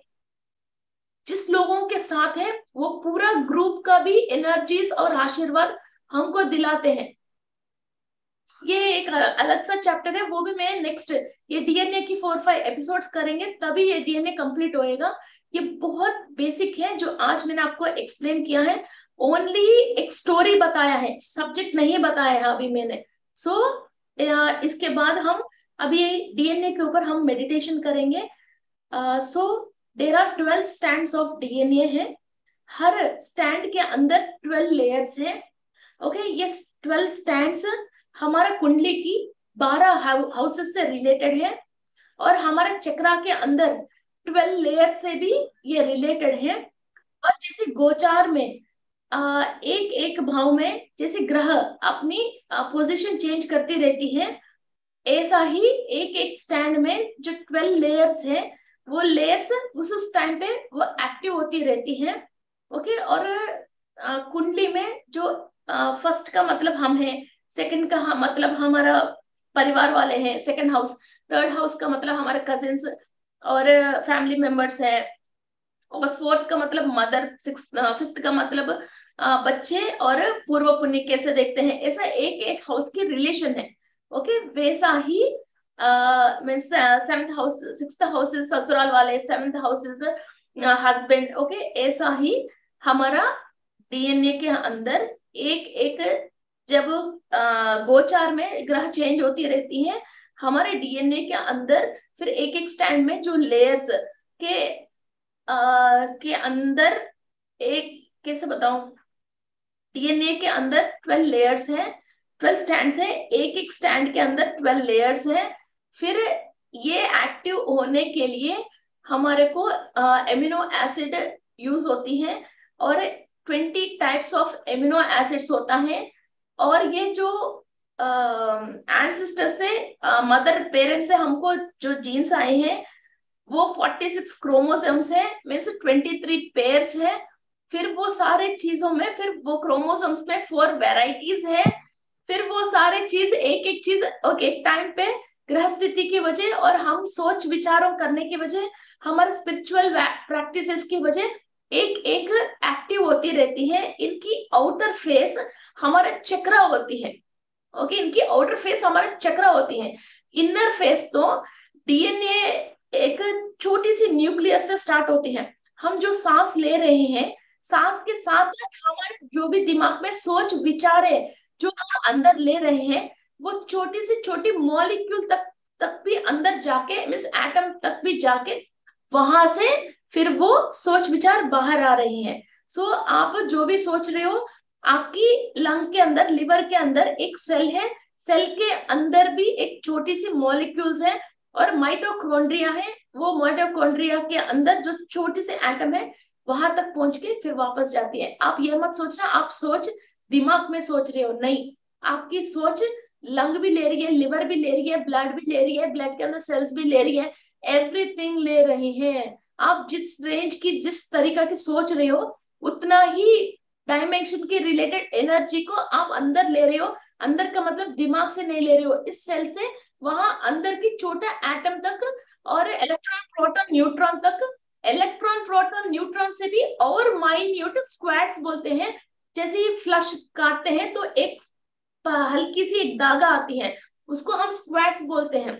जिस लोगों के साथ है, वो पूरा ग्रुप का भी एनर्जीज और आशीर्वाद हमको दिलाते हैं। ये एक अलग सा चैप्टर है, वो भी मैं नेक्स्ट, ये डीएनए की फोर फाइव एपिसोड्स करेंगे तभी ये डीएनए कंप्लीट होएगा। ये बहुत बेसिक है जो आज मैंने आपको एक्सप्लेन किया है, ओनली एक स्टोरी बताया है, सब्जेक्ट नहीं बताया है अभी मैंने। सो so, इसके बाद हम अभी डीएनए के ऊपर हम मेडिटेशन करेंगे। So there are twelve stands of DNA है, हर स्टैंड के अंदर ट्वेल्व लेयर्स हैं। ओके, ये ट्वेल्व स्टैंड्स हमारा कुंडली की बारह हाउसेस से रिलेटेड है, और हमारे चक्रा के अंदर ट्वेल्व लेयर से भी ये रिलेटेड है। और जैसे गोचार में आ, एक एक भाव में जैसे ग्रह अपनी पोजीशन चेंज करती रहती है, ऐसा ही एक एक स्टैंड में जो ट्वेल्व लेयर्स हैं, वो लेयर्स उस उस टाइम पे वो एक्टिव होती रहती हैं। ओके, और आ, कुंडली में जो फर्स्ट का मतलब हम है, सेकंड का हम, मतलब हमारा परिवार वाले हैं, सेकंड हाउस, थर्ड हाउस का मतलब हमारे कजिन्स और फैमिली मेंबर्स है, और फोर्थ का मतलब मदर, सिक्स फिफ्थ का मतलब अ, बच्चे, और पूर्व पुण्य कैसे देखते हैं, ऐसा एक एक हाउस की रिलेशन है। ओके, वैसा ही means seventh house, sixth house is ससुराल वाले, seventh house is husband. Okay, ऐसा ही हमारा डीएनए के अंदर एक एक, जब अ, गोचार में ग्रह चेंज होती रहती हैं, हमारे डीएनए के अंदर फिर एक एक स्टैंड में जो लेयर्स के आ, के अंदर, एक कैसे बताऊं, डीएनए के अंदर ट्वेल्व लेयर्स हैं, ट्वेल्व स्टैंड्स हैं, एक एक स्टैंड के अंदर ट्वेल्व लेयर्स हैं। फिर ये एक्टिव होने के लिए हमारे को एमिनो एसिड यूज होती हैं, और twenty types of amino acids होता है। और ये जो एंसेस्टर से, मदर पेरेंट्स से हमको जो जीन्स आए हैं, वो फोर्टी सिक्स क्रोमोसोम्स है, मीन्स ट्वेंटी थ्री पेयर्स है। फिर वो सारे चीजों में, फिर वो क्रोमोसोम्स में फोर वेराइटीज है। फिर वो सारे चीज, एक एक चीज ओके, एक टाइम पे ग्रह स्थिति की वजह, और हम सोच विचारों करने की वजह, हमारे स्पिरिचुअल प्रैक्टिसेस की वजह, एक एक एक्टिव होती रहती है। इनकी आउटर फेस हमारा चक्रा होती है। ओके, इनकी आउटर फेस हमारा चक्रा होती है। इनर फेस तो डीएनए एक छोटी सी न्यूक्लियस से स्टार्ट होती है। हम जो सांस ले रहे हैं, सांस के साथ हमारे जो भी दिमाग में सोच विचार है, जो हम अंदर ले रहे हैं, वो छोटी से छोटी मॉलिक्यूल तक तक भी अंदर जाके, मीन्स एटम तक भी जाके, वहां से फिर वो सोच विचार बाहर आ रही हैं। सो so, आप जो भी सोच रहे हो, आपकी लंग के अंदर, लिवर के अंदर एक सेल है, सेल के अंदर भी एक छोटी सी मॉलिक्यूल्स है, और माइटोकॉन्ड्रिया है। वो माइटोकॉन्ड्रिया के अंदर जो छोटी सी एटम है, वहां तक पहुंच के फिर वापस जाती है। आप ये मत सोचना आप सोच दिमाग में सोच रहे हो, नहीं, आपकी सोच लंग भी ले रही है, लिवर भी ले रही है, ब्लड भी ले रही है, ब्लड के अंदर सेल्स भी ले रही है, एवरीथिंग ले रही है। आप जिस रेंज की, जिस तरीका की सोच रहे हो, उतना ही डायमेंशन की रिलेटेड एनर्जी को आप अंदर ले रहे हो। अंदर का मतलब दिमाग से नहीं ले रहे हो, इस सेल से वहां अंदर की छोटा एटम तक, और इलेक्ट्रॉन प्रोटॉन न्यूट्रॉन तक। इलेक्ट्रॉन प्रोटॉन न्यूट्रॉन से भी और माइन्यूट स्क्वैड्स बोलते हैं। जैसे ही फ्लश काटते हैं तो एक हल्की सी एक दागा आती है, उसको हम स्क्वैड्स बोलते हैं।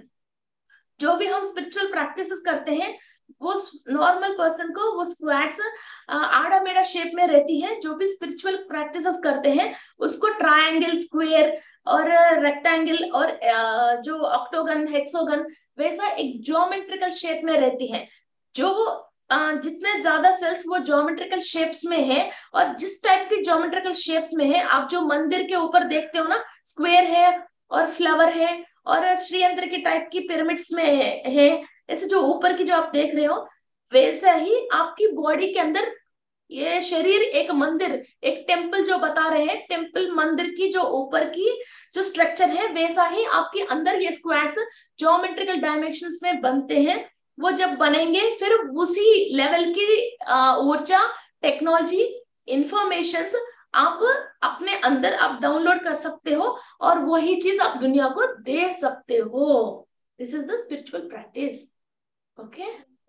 जो भी हम स्पिरिचुअल प्रैक्टिसेस करते हैं, वो नॉर्मल पर्सन को वो स्क्वैड्स आड़ा मेड़ा शेप में रहती है। जो भी स्पिरिचुअल प्रैक्टिसेस करते हैं, उसको ट्रायंगल, स्क्वायर और रेक्टेंगल और जो ऑक्टोगन, हेक्सोगन, वैसा एक ज्योमेट्रिकल शेप में रहती है। जो uh, जितने ज्यादा सेल्स वो ज्योमेट्रिकल शेप्स में है, और जिस टाइप की ज्योमेट्रिकल शेप्स में है, आप जो मंदिर के ऊपर देखते हो ना, स्क्वायर है और फ्लावर है, और श्रीयंत्र की टाइप की पिरामिड्स में है, है ऐसे जो ऊपर की जो आप देख रहे हो, वैसा ही आपकी बॉडी के अंदर ये शरीर एक मंदिर, एक टेम्पल जो बता रहे हैं, टेम्पल मंदिर की जो ऊपर की जो स्ट्रक्चर है, वैसा ही आपके अंदर ये स्क्वाड्स ज्योमेट्रिकल डायमेंशंस में बनते हैं। वो जब बनेंगे, फिर उसी लेवल की ऊर्जा, टेक्नोलॉजी, इंफॉर्मेशंस आप अपने अंदर आप डाउनलोड कर सकते हो, और वही चीज आप दुनिया को दे सकते हो। This is the spiritual practice. Okay,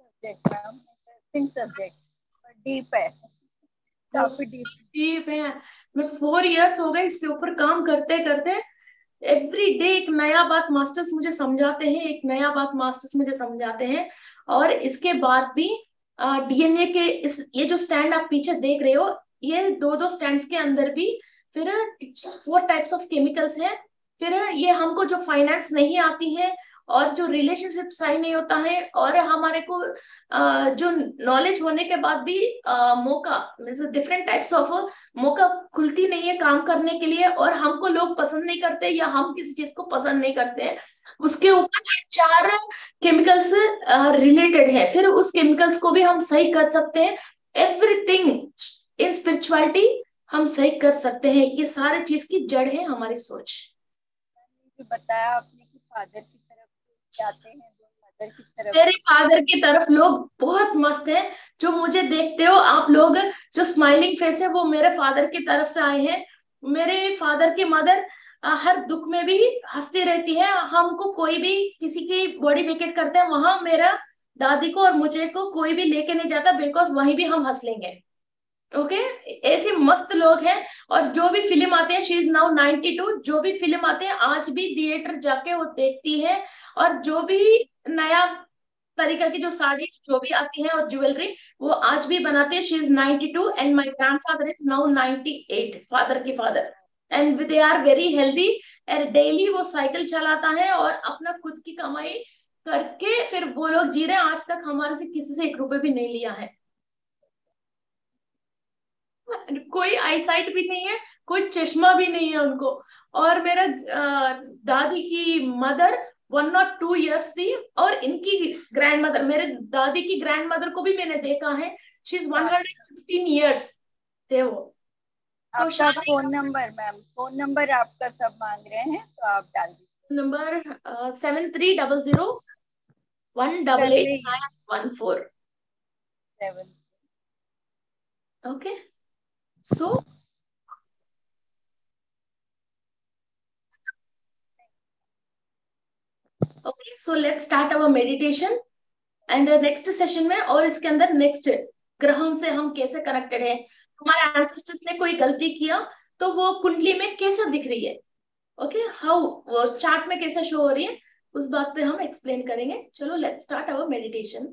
interesting subject, deep है, काफी डीप डीप है। मैं फोर इयर्स हो गए इसके ऊपर काम करते करते। एवरी डे एक नया बात मास्टर्स मुझे समझाते हैं, एक नया बात मास्टर्स मुझे समझाते हैं। और इसके बाद भी डीएनए के इस, ये जो स्टैंड आप पीछे देख रहे हो, ये दो दो स्टैंड्स के अंदर भी फिर फोर टाइप्स ऑफ केमिकल्स हैं। फिर ये हमको जो फाइनेंस नहीं आती है और जो रिलेशनशिप सही नहीं होता है और हमारे को अ, जो नॉलेज होने के बाद भी अ, मौका मीन्स डिफरेंट टाइप्स ऑफ मौका खुलती नहीं है काम करने के लिए, और हमको लोग पसंद नहीं करते या हम किसी चीज को पसंद नहीं करते हैं, उसके ऊपर ये चार केमिकल्स रिलेटेड है। फिर उस केमिकल्स को भी हम सही कर सकते हैं। एवरीथिंग इन स्पिरिचुअलिटी हम सही कर सकते हैं। ये सारे चीज की जड़ है हमारी सोच। जो बताया आपने कि फादर की तरफ से जाते हैं, जो मदर की तरफ मेरे से। फादर की तरफ लोग बहुत मस्त हैं। जो मुझे देखते हो आप लोग, जो स्माइलिंग फेस है वो मेरे फादर की तरफ से आए हैं। मेरे फादर की मदर हर दुख में भी हंसती रहती है। हमको कोई भी किसी की बॉडी विकेट करते हैं वहां मेरा दादी को और मुझे को कोई भी लेके नहीं जाता, बिकॉज वहीं भी हम हंस लेंगे। ओके, ऐसे मस्त लोग हैं। और जो भी फिल्म आते हैं, she is now ninety two, जो भी फिल्म आते हैं आज भी थिएटर जाके वो देखती है। और जो भी नया तरीका की जो साड़ी जो भी आती है और ज्वेलरी वो आज भी बनाते हैं। She is ninety two and my grand father is now ninety eight, father की father. And they are very healthy. And daily वो साइकिल चलाता है और अपना खुद की कमाई करके फिर वो लोग जी रहे हैं। आज तक हमारे से किसी से एक रुपए भी नहीं लिया है। कोई आईसाइट भी नहीं है, कोई चश्मा भी नहीं है उनको। और मेरा अ, दादी की mother one naught two years थी, और इनकी ग्रैंड मदर, मेरे दादी की ग्रैंड मदर को भी मैंने देखा है, she is one hundred sixteen years थे वो। तो आपका शादी phone number ma'am, phone number आपका सब मांग रहे हैं तो आप डाल दीजिए। Number seven three double zero one कर डबल एट ले nine one four. Seven. Okay, so okay so let's start our meditation. And next session में और इसके अंदर नेक्स्ट ग्रहों से हम कैसे कनेक्टेड है, हमारे एंसेस्टर्स ने कोई गलती किया तो वो कुंडली में कैसा दिख रही है, ओके हाउ वो चार्ट में कैसा शो हो रही है, उस बात पे हम एक्सप्लेन करेंगे। चलो let's start our meditation.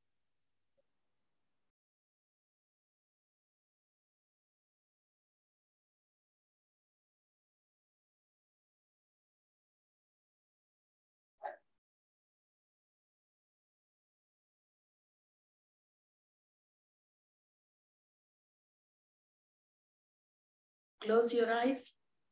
Close your eyes.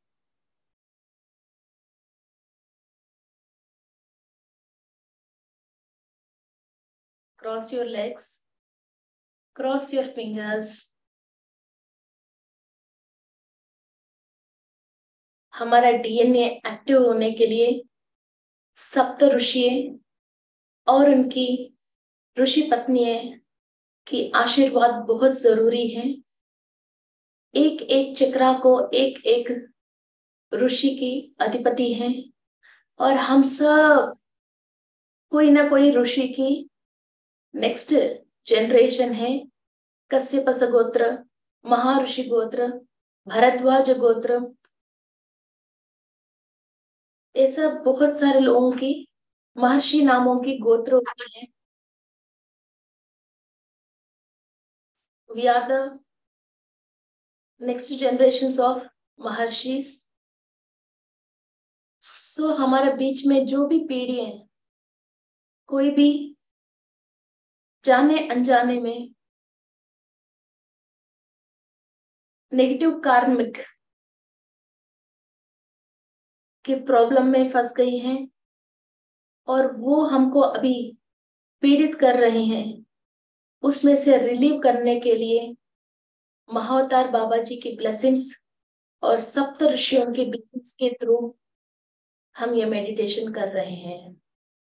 Cross your legs. Cross your fingers. हमारा डीएनए एक्टिव होने के लिए सप्त ऋषि और उनकी ऋषि पत्नियों की आशीर्वाद बहुत जरूरी है। एक एक चक्रा को एक एक ऋषि की अधिपति है, और हम सब कोई ना कोई ऋषि की नेक्स्ट जनरेशन है। कश्यप गोत्र, महर्षि गोत्र, भरद्वाज गोत्र, ऐसा बहुत सारे लोगों की महर्षि नामों की गोत्र होते हैं। We are the next generation of महर्षिस। सो हमारे बीच में जो भी पीढ़ी है, कोई भी जाने अनजाने में नेगेटिव कार्मिक की प्रॉब्लम में फंस गई हैं और वो हमको अभी पीड़ित कर रहे हैं, उसमें से रिलीव करने के लिए महाअवतार बाबा जी की ब्लेसिंग्स और सप्त ऋषियों के ब्लेसिंग्स के थ्रू हम ये मेडिटेशन कर रहे हैं।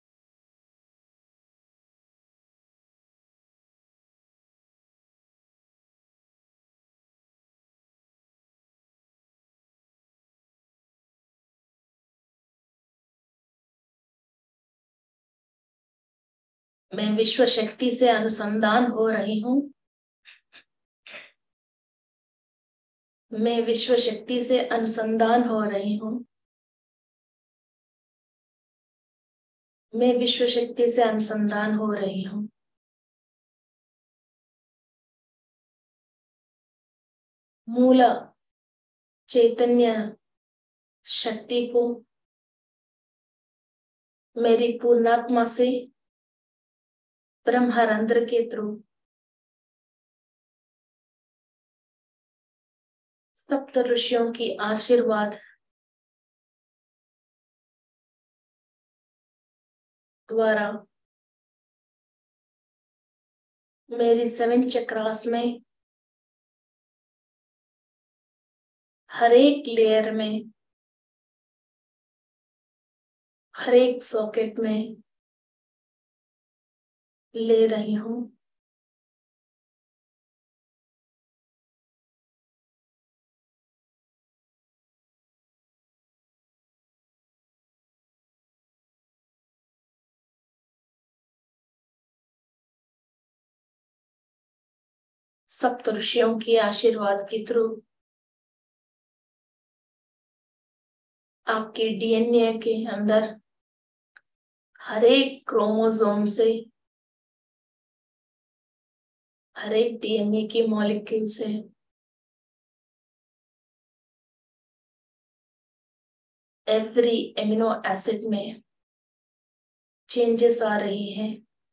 मैं विश्व शक्ति से अनुसंधान हो रही हूँ। मैं विश्व शक्ति से अनुसंधान हो रही हूँ। मैं विश्व शक्ति से अनुसंधान हो रही हूँ। मूल चैतन्य शक्ति को मेरी पूर्णात्मा से ब्रह्मरंध्र के थ्रू सप्त ऋषियों की आशीर्वाद द्वारा मेरी सेवन चक्रास में हर एक लेयर में, हर एक सॉकेट में ले रही हूं। सप्त ऋषियों के आशीर्वाद के थ्रू आपके डीएनए के अंदर हर एक क्रोमोसोम से, हर एक डीएनए के मॉलिक्यूल से एवरी एमिनो एसिड में चेंजेस आ रही हैं।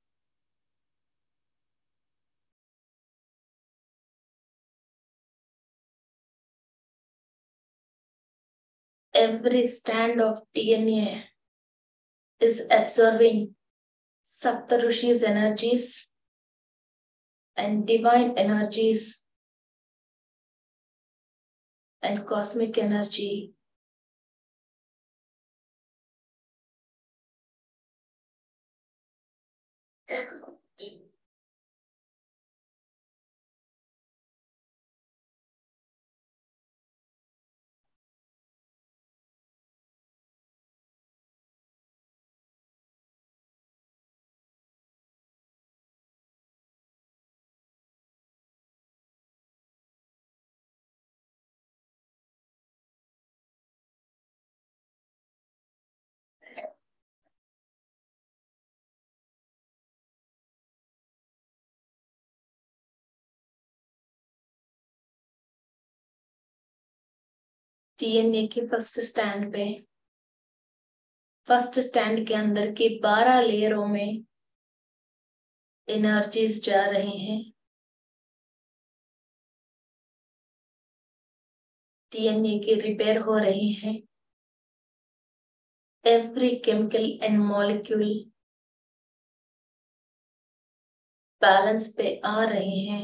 Every strand of D N A is absorbing Saptarushi's energies and divine energies and cosmic energy. DNA के फर्स्ट स्टैंड पे, फर्स्ट स्टैंड के अंदर के बारह लेयरों में एनर्जीज जा रही हैं। डीएनए की रिपेयर हो रही है। Every chemical and molecule balance पे आ रहे हैं।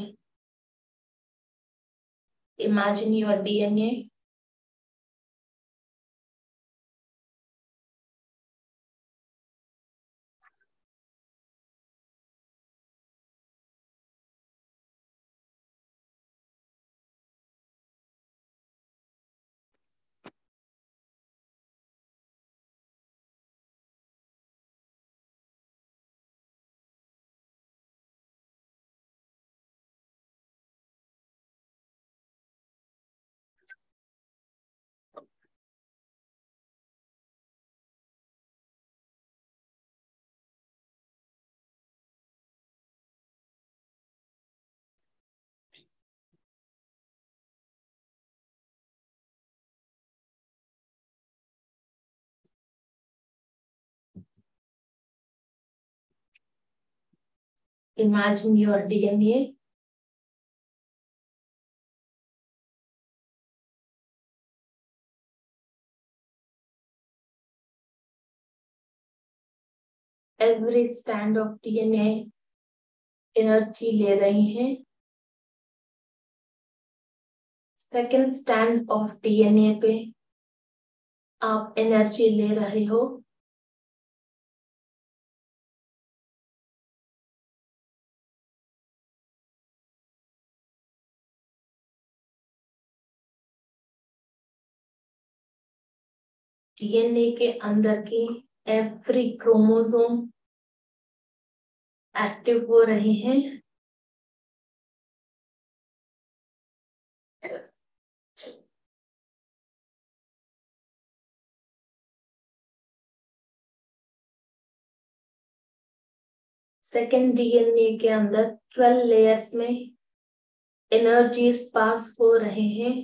Imagine your DNA Imagine your D N A every strand of D N A energy ले रही हैं। सेकेंड स्टैंड ऑफ डीएनए पे आप एनर्जी ले रहे हो। डीएनए के अंदर की एवरी क्रोमोसोम एक्टिव हो रहे हैं। सेकेंड डीएनए के अंदर ट्वेल्व लेयर्स में एनर्जीज पास हो रहे हैं।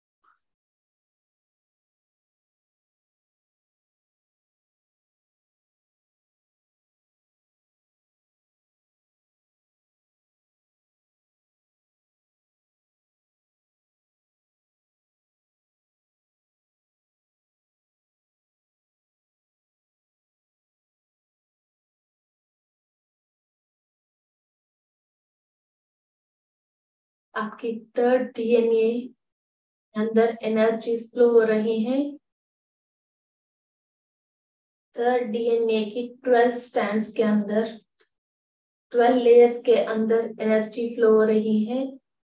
आपकी थर्ड डीएनए अंदर एनर्जीज फ्लो हो रही हैं। थर्ड डीएनए की ट्वेल्व स्टैंड्स के अंदर, ट्वेल्व लेयर्स के अंदर एनर्जी फ्लो हो रही है।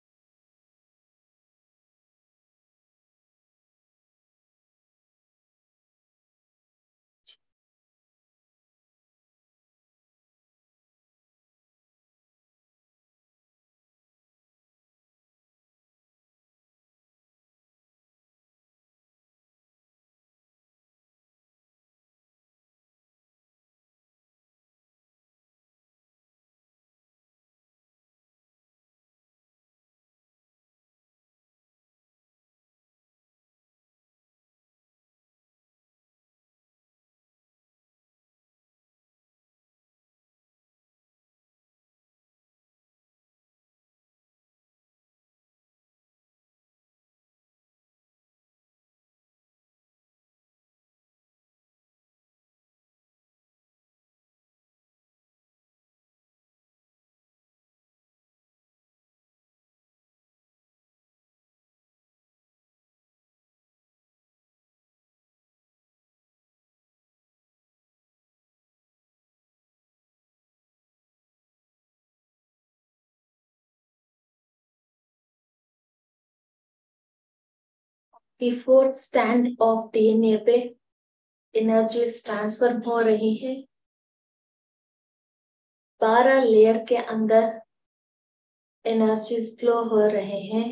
की फोर्थ स्टैंड ऑफ डीएनए पे एनर्जी ट्रांसफर हो रही है। बारह लेयर के अंदर एनर्जीज फ्लो हो रहे हैं।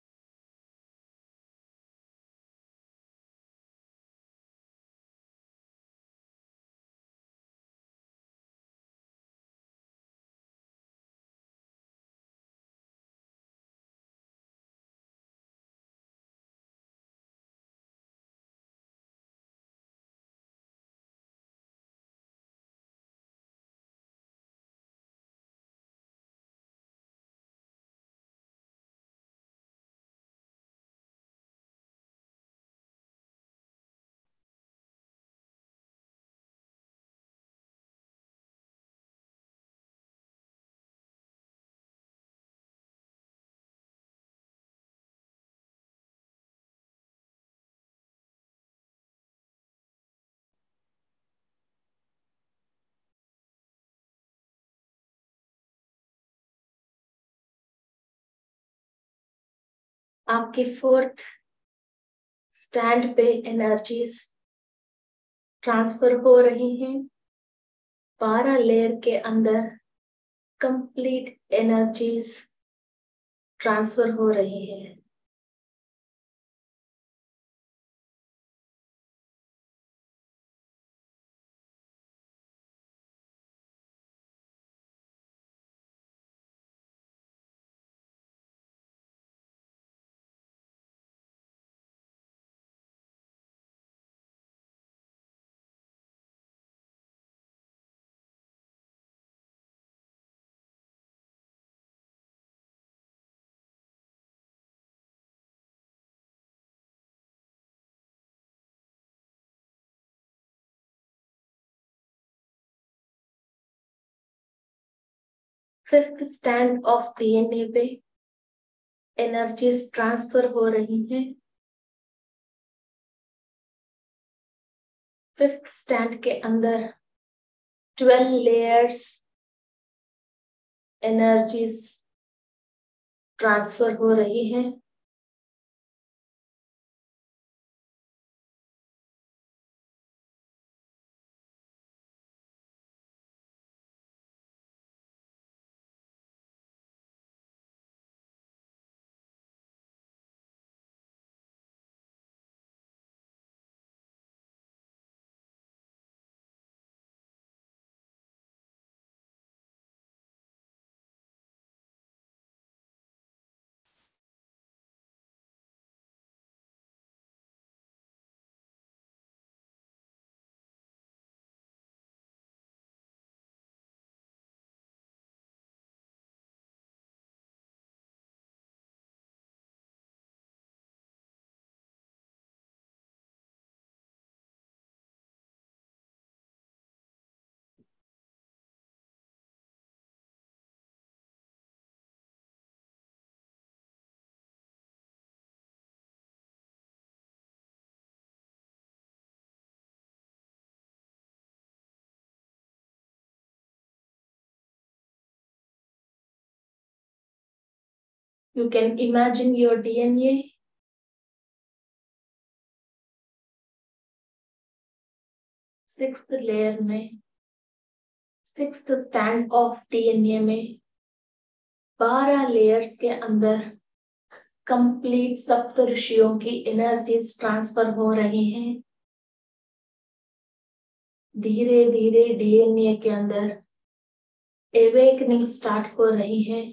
आपकी फोर्थ स्टैंड पे एनर्जीज ट्रांसफर हो रही हैं। बारह लेयर के अंदर कंप्लीट एनर्जीज ट्रांसफर हो रही है। फिफ्थ स्टैंड ऑफ डीएनए पे एनर्जीज ट्रांसफर हो रही हैं। फिफ्थ स्टैंड के अंदर ट्वेल्व लेयर्स एनर्जीज ट्रांसफर हो रही हैं। You can imagine your D N A. Sixth layer में, sixth stand of D N A में बारह लेयर्स के अंदर कंप्लीट सप्तऋषियों की एनर्जीज ट्रांसफर हो रही हैं। धीरे धीरे डीएनए के अंदर एवेकनिंग स्टार्ट हो रही है।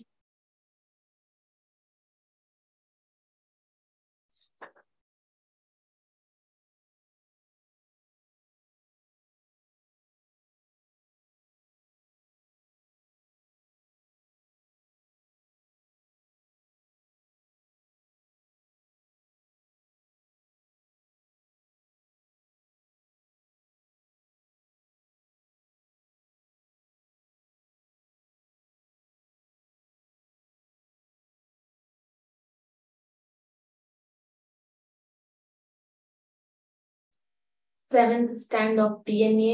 Seventh stand of DNA,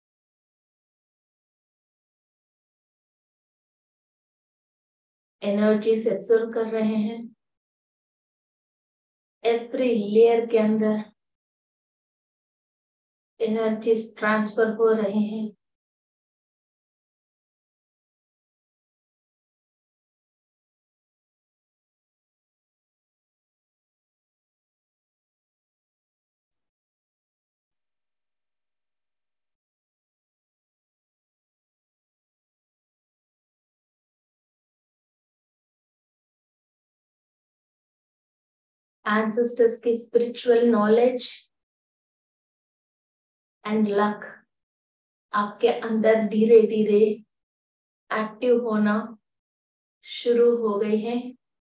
energy से एब्जॉर्ब कर रहे हैं। एवरी लेयर के अंदर एनर्जी ट्रांसफर हो रहे हैं। एंसेस्टर्स की स्पिरिचुअल नॉलेज एंड लक आपके अंदर धीरे धीरे एक्टिव होना शुरू हो गई है।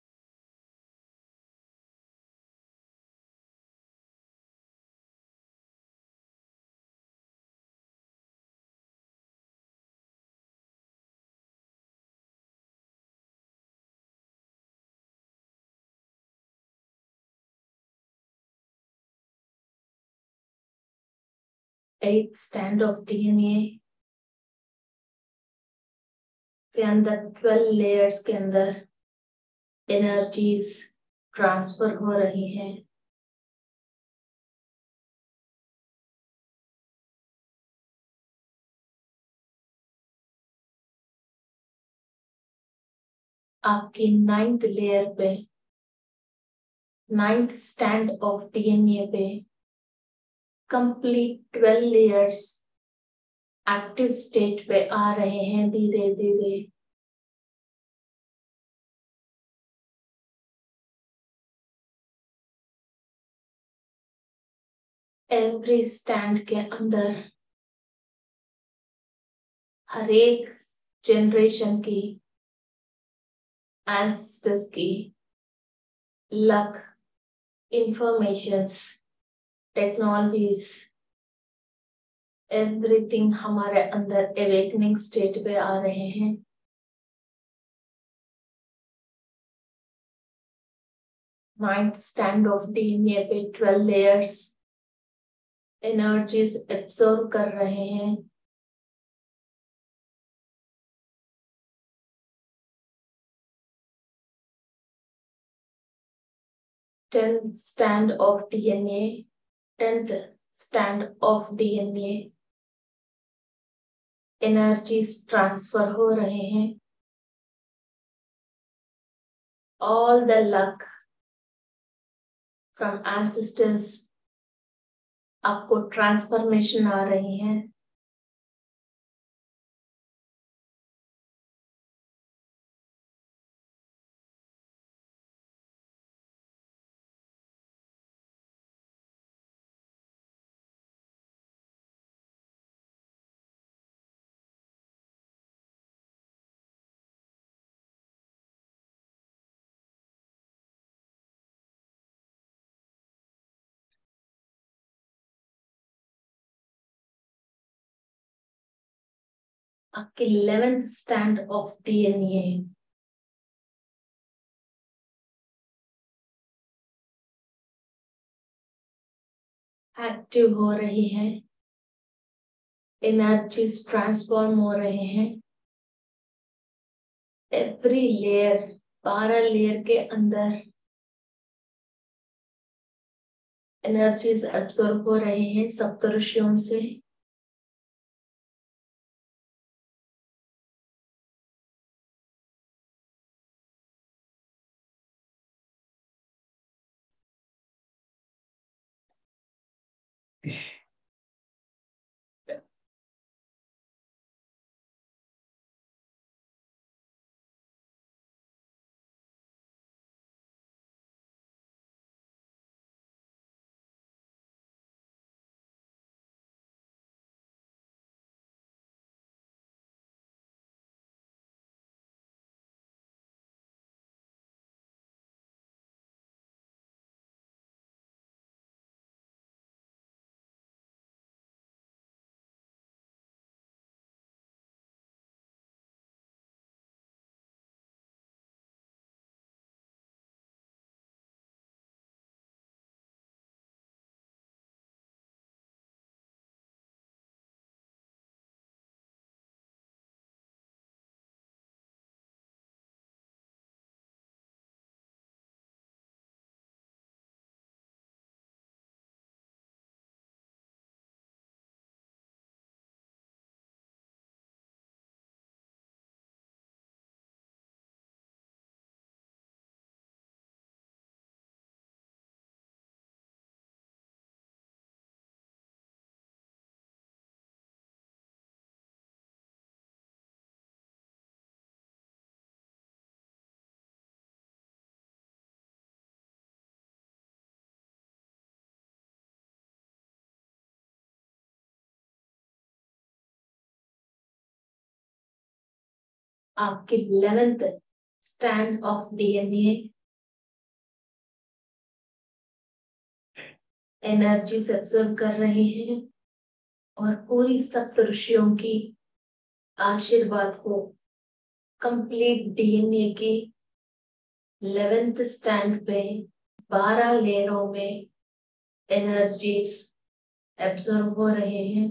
एट स्टैंड ऑफ डीएनए के अंदर ट्वेल्व लेयर्स के अंदर एनर्जीज ट्रांसफर हो रही हैं। आपकी नाइन्थ लेयर पे, नाइन्थ स्टैंड ऑफ डीएनए पे complete twelve layers active state पे आ रहे हैं धीरे धीरे। एवरी स्टैंड के अंदर हर एक जनरेशन की एंसेस्टर्स की लक, इंफॉर्मेशंस, टेक्नोलॉजीज, एवरीथिंग हमारे अंदर एवेकनिंग स्टेट पे आ रहे हैं। नाइन्थ स्टैंड ऑफ डीएनए पे ट्वेल्व लेयर्स एनर्जीज एब्सॉर्ब कर रहे हैं। Tenth stand of DNA, tenth stand of DNA energies transfer हो रहे हैं। All the luck from ancestors आपको ट्रांसफॉर्मेशन आ रही है। आपके eleventh stand of DNA active हो रही है। एनर्जीज ट्रांसफॉर्म हो रहे हैं। एवरी लेयर बारह लेयर के अंदर एनर्जीज एब्सॉर्ब हो रहे हैं सप्तऋषियों से। आपके eleventh stand of DNA energy से एब्जॉर्ब कर रहे हैं और पूरी सप्तऋषियों की आशीर्वाद को कंप्लीट डीएनए के इलेवेंथ स्टैंड पे बारह लेयरों में एनर्जीज एब्जॉर्ब हो रहे हैं।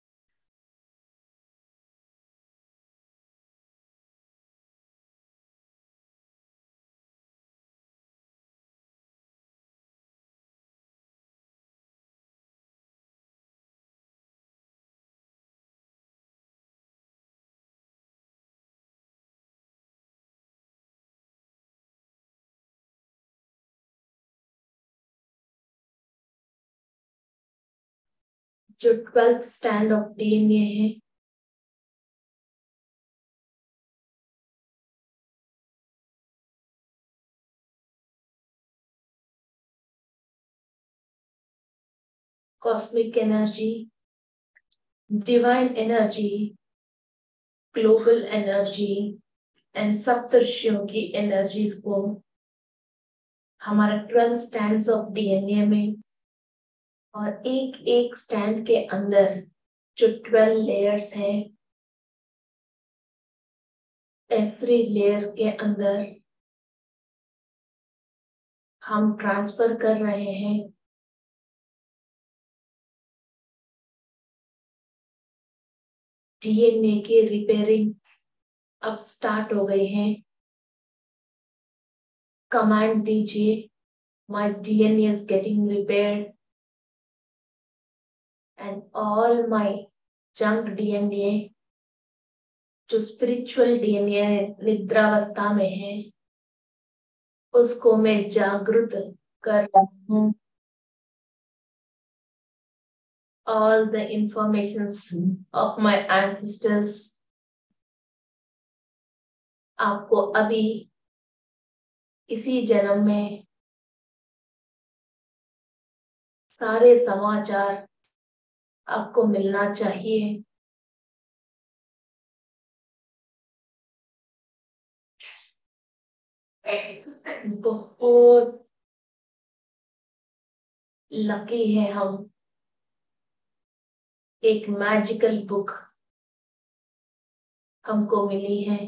जो ट्वेल्थ स्टैंड ऑफ डीएनए है cosmic energy, divine energy, global energy and सप्तऋषियों की एनर्जीज को हमारा ट्वेल्व स्टैंड्स ऑफ डीएनए में और एक एक स्टैंड के अंदर जो ट्वेल्व लेयर्स हैं एवरी लेयर के अंदर हम ट्रांसफर कर रहे हैं। डीएनए की रिपेयरिंग अब स्टार्ट हो गई है। कमांड दीजिए my DNA is getting repaired and all my junk DNA जो स्पिरिचुअल डीएनए निद्रावस्था में है उसको मैं जागृत कर रहा हूँ। All the informations of my ancestors आपको अभी इसी जन्म में सारे समाचार आपको मिलना चाहिए। बहुत लकी है हम, एक मैजिकल बुक हमको मिली है,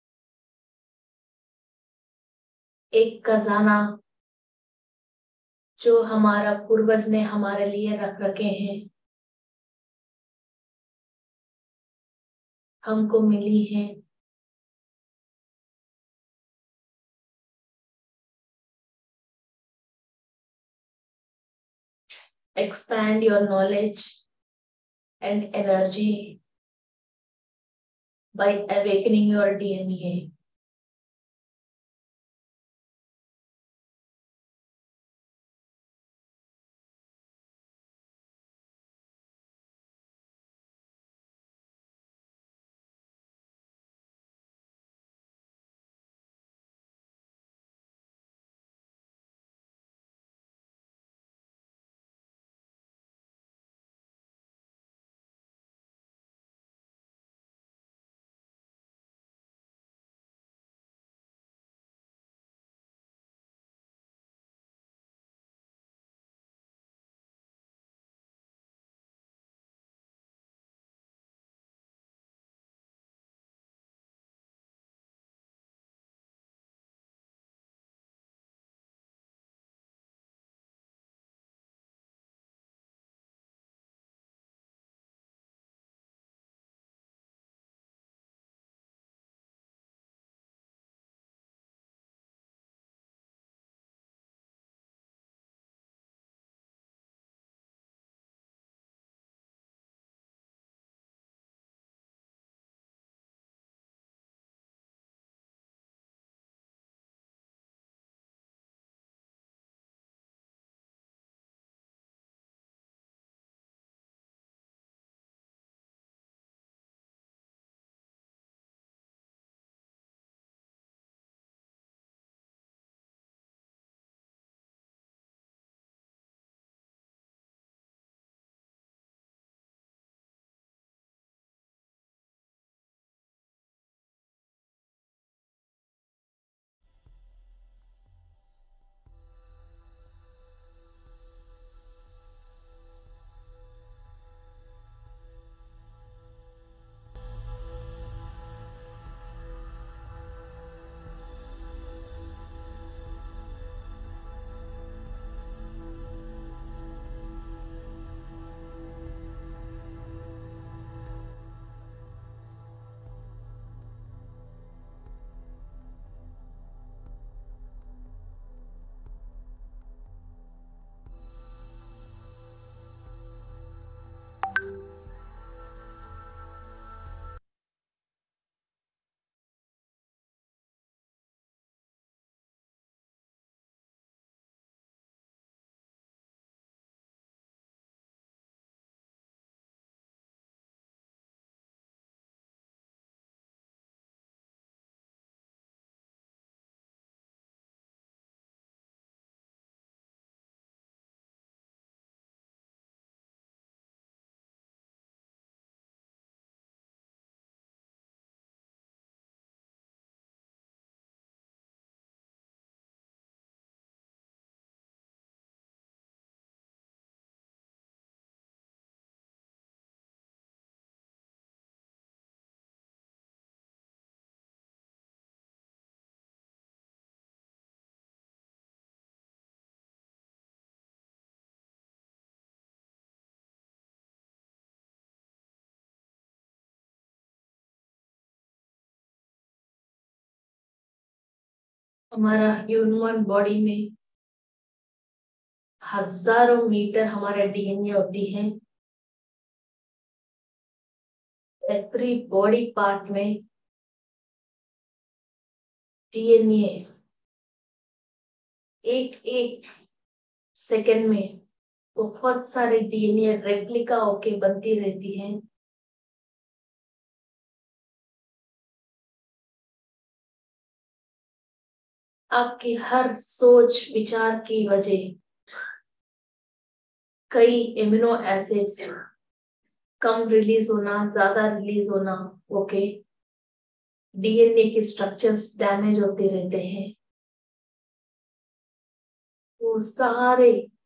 एक खजाना जो हमारा पूर्वज ने हमारे लिए रख रखे हैं हमको मिली है। expand your knowledge and energy by awakening your D N A. हमारा ह्यूमन बॉडी में हजारों मीटर हमारे डीएनए होती है। एवरी बॉडी पार्ट में डीएनए एक एक सेकंड में बहुत सारे डीएनए रेप्लिका होके बनती रहती है। आपकी हर सोच विचार की वजह कई एमिनो एसिड्स कम रिलीज होना, ज्यादा रिलीज होना, ओके, डीएनए के स्ट्रक्चर्स डैमेज होते रहते हैं। वो सारे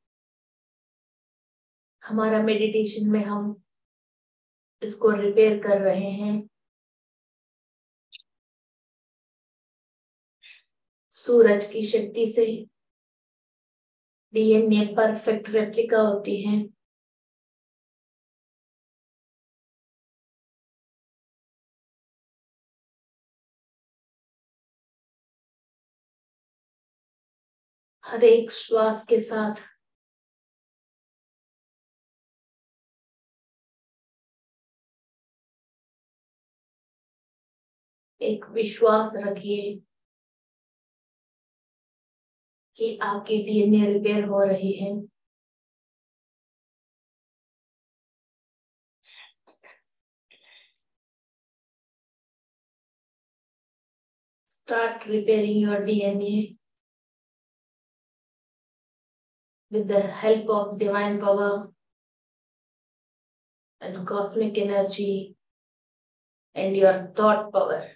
हमारा मेडिटेशन में हम इसको रिपेयर कर रहे हैं। सूरज की शक्ति से डीएनए परफेक्ट रेप्लिका होती है। हर एक श्वास के साथ एक विश्वास रखिए कि आपकी डीएनए रिपेयर हो रही है। Start repairing your D N A with the help of divine power and cosmic energy and your thought power.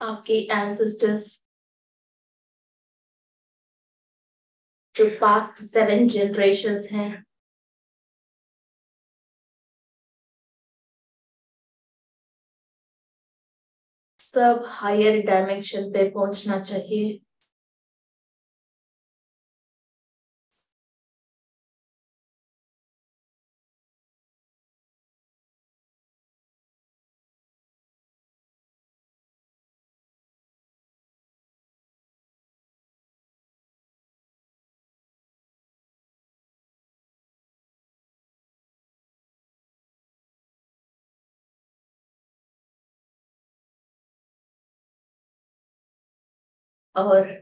आपके एंसेस्टर्स जो पास्ट सेवन जनरेशंस हैं, सब हायर डायमेंशन पे पहुंचना चाहिए। और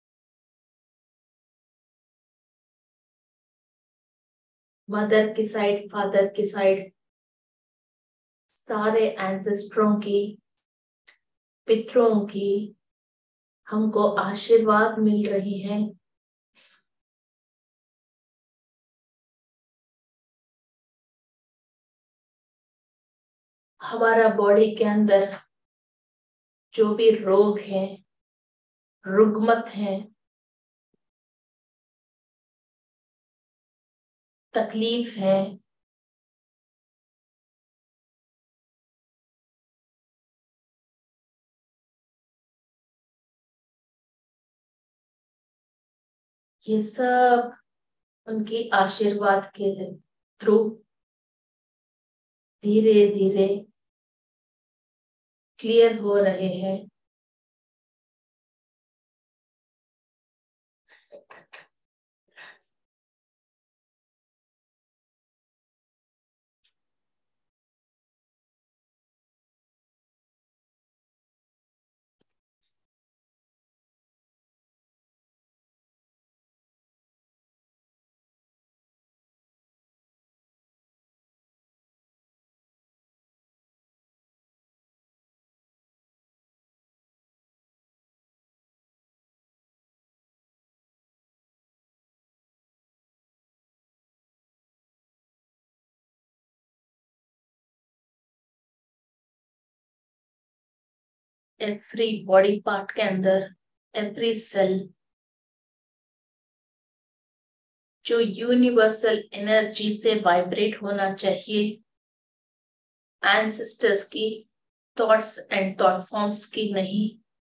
मदर की साइड, फादर की साइड, सारे एंसेस्टरों की, पितरों की हमको आशीर्वाद मिल रही है। हमारा बॉडी के अंदर जो भी रोग है, रुग्मत है, तकलीफ है, ये सब उनकी आशीर्वाद के थ्रू धीरे धीरे क्लियर हो रहे हैं। एवरी बॉडी पार्ट के अंदर, एवरी सेल जो यूनिवर्सल एनर्जी से वाइब्रेट होना चाहिए, एंसेस्टर्स की थॉट्स एंड थॉट फॉर्म्स की नहीं।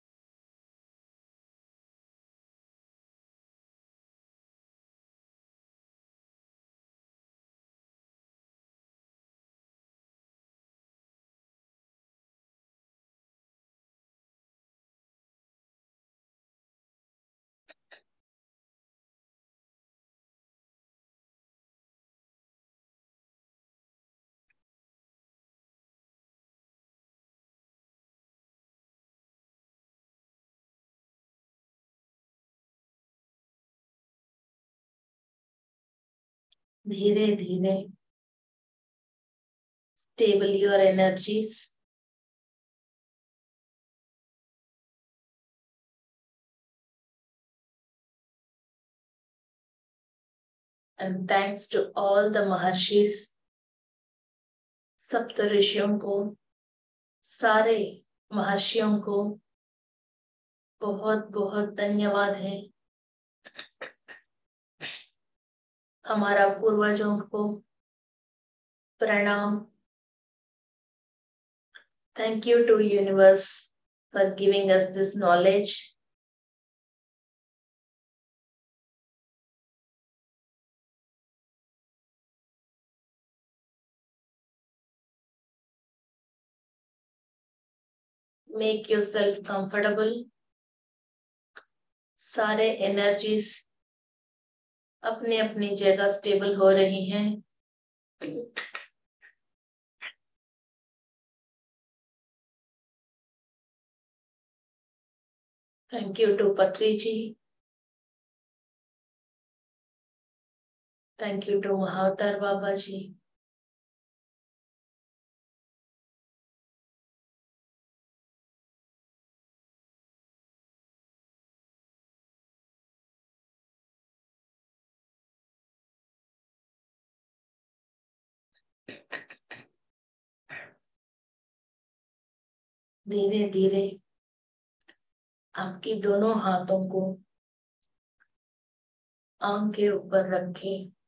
धीरे धीरे stable your energies and thanks to all the Maharshis, सप्त ऋषियों को, सारे महर्षियों को बहुत बहुत धन्यवाद है। हमारा पूर्वजों को प्रणाम। Thank you to universe for giving us this knowledge. Make yourself comfortable. सारे एनर्जीज अपनी अपनी जगह स्टेबल हो रही हैं। Thank you to Patri ji, thank you to Mahavatar Baba ji. धीरे धीरे आपकी दोनों हाथों को आंख के ऊपर रखें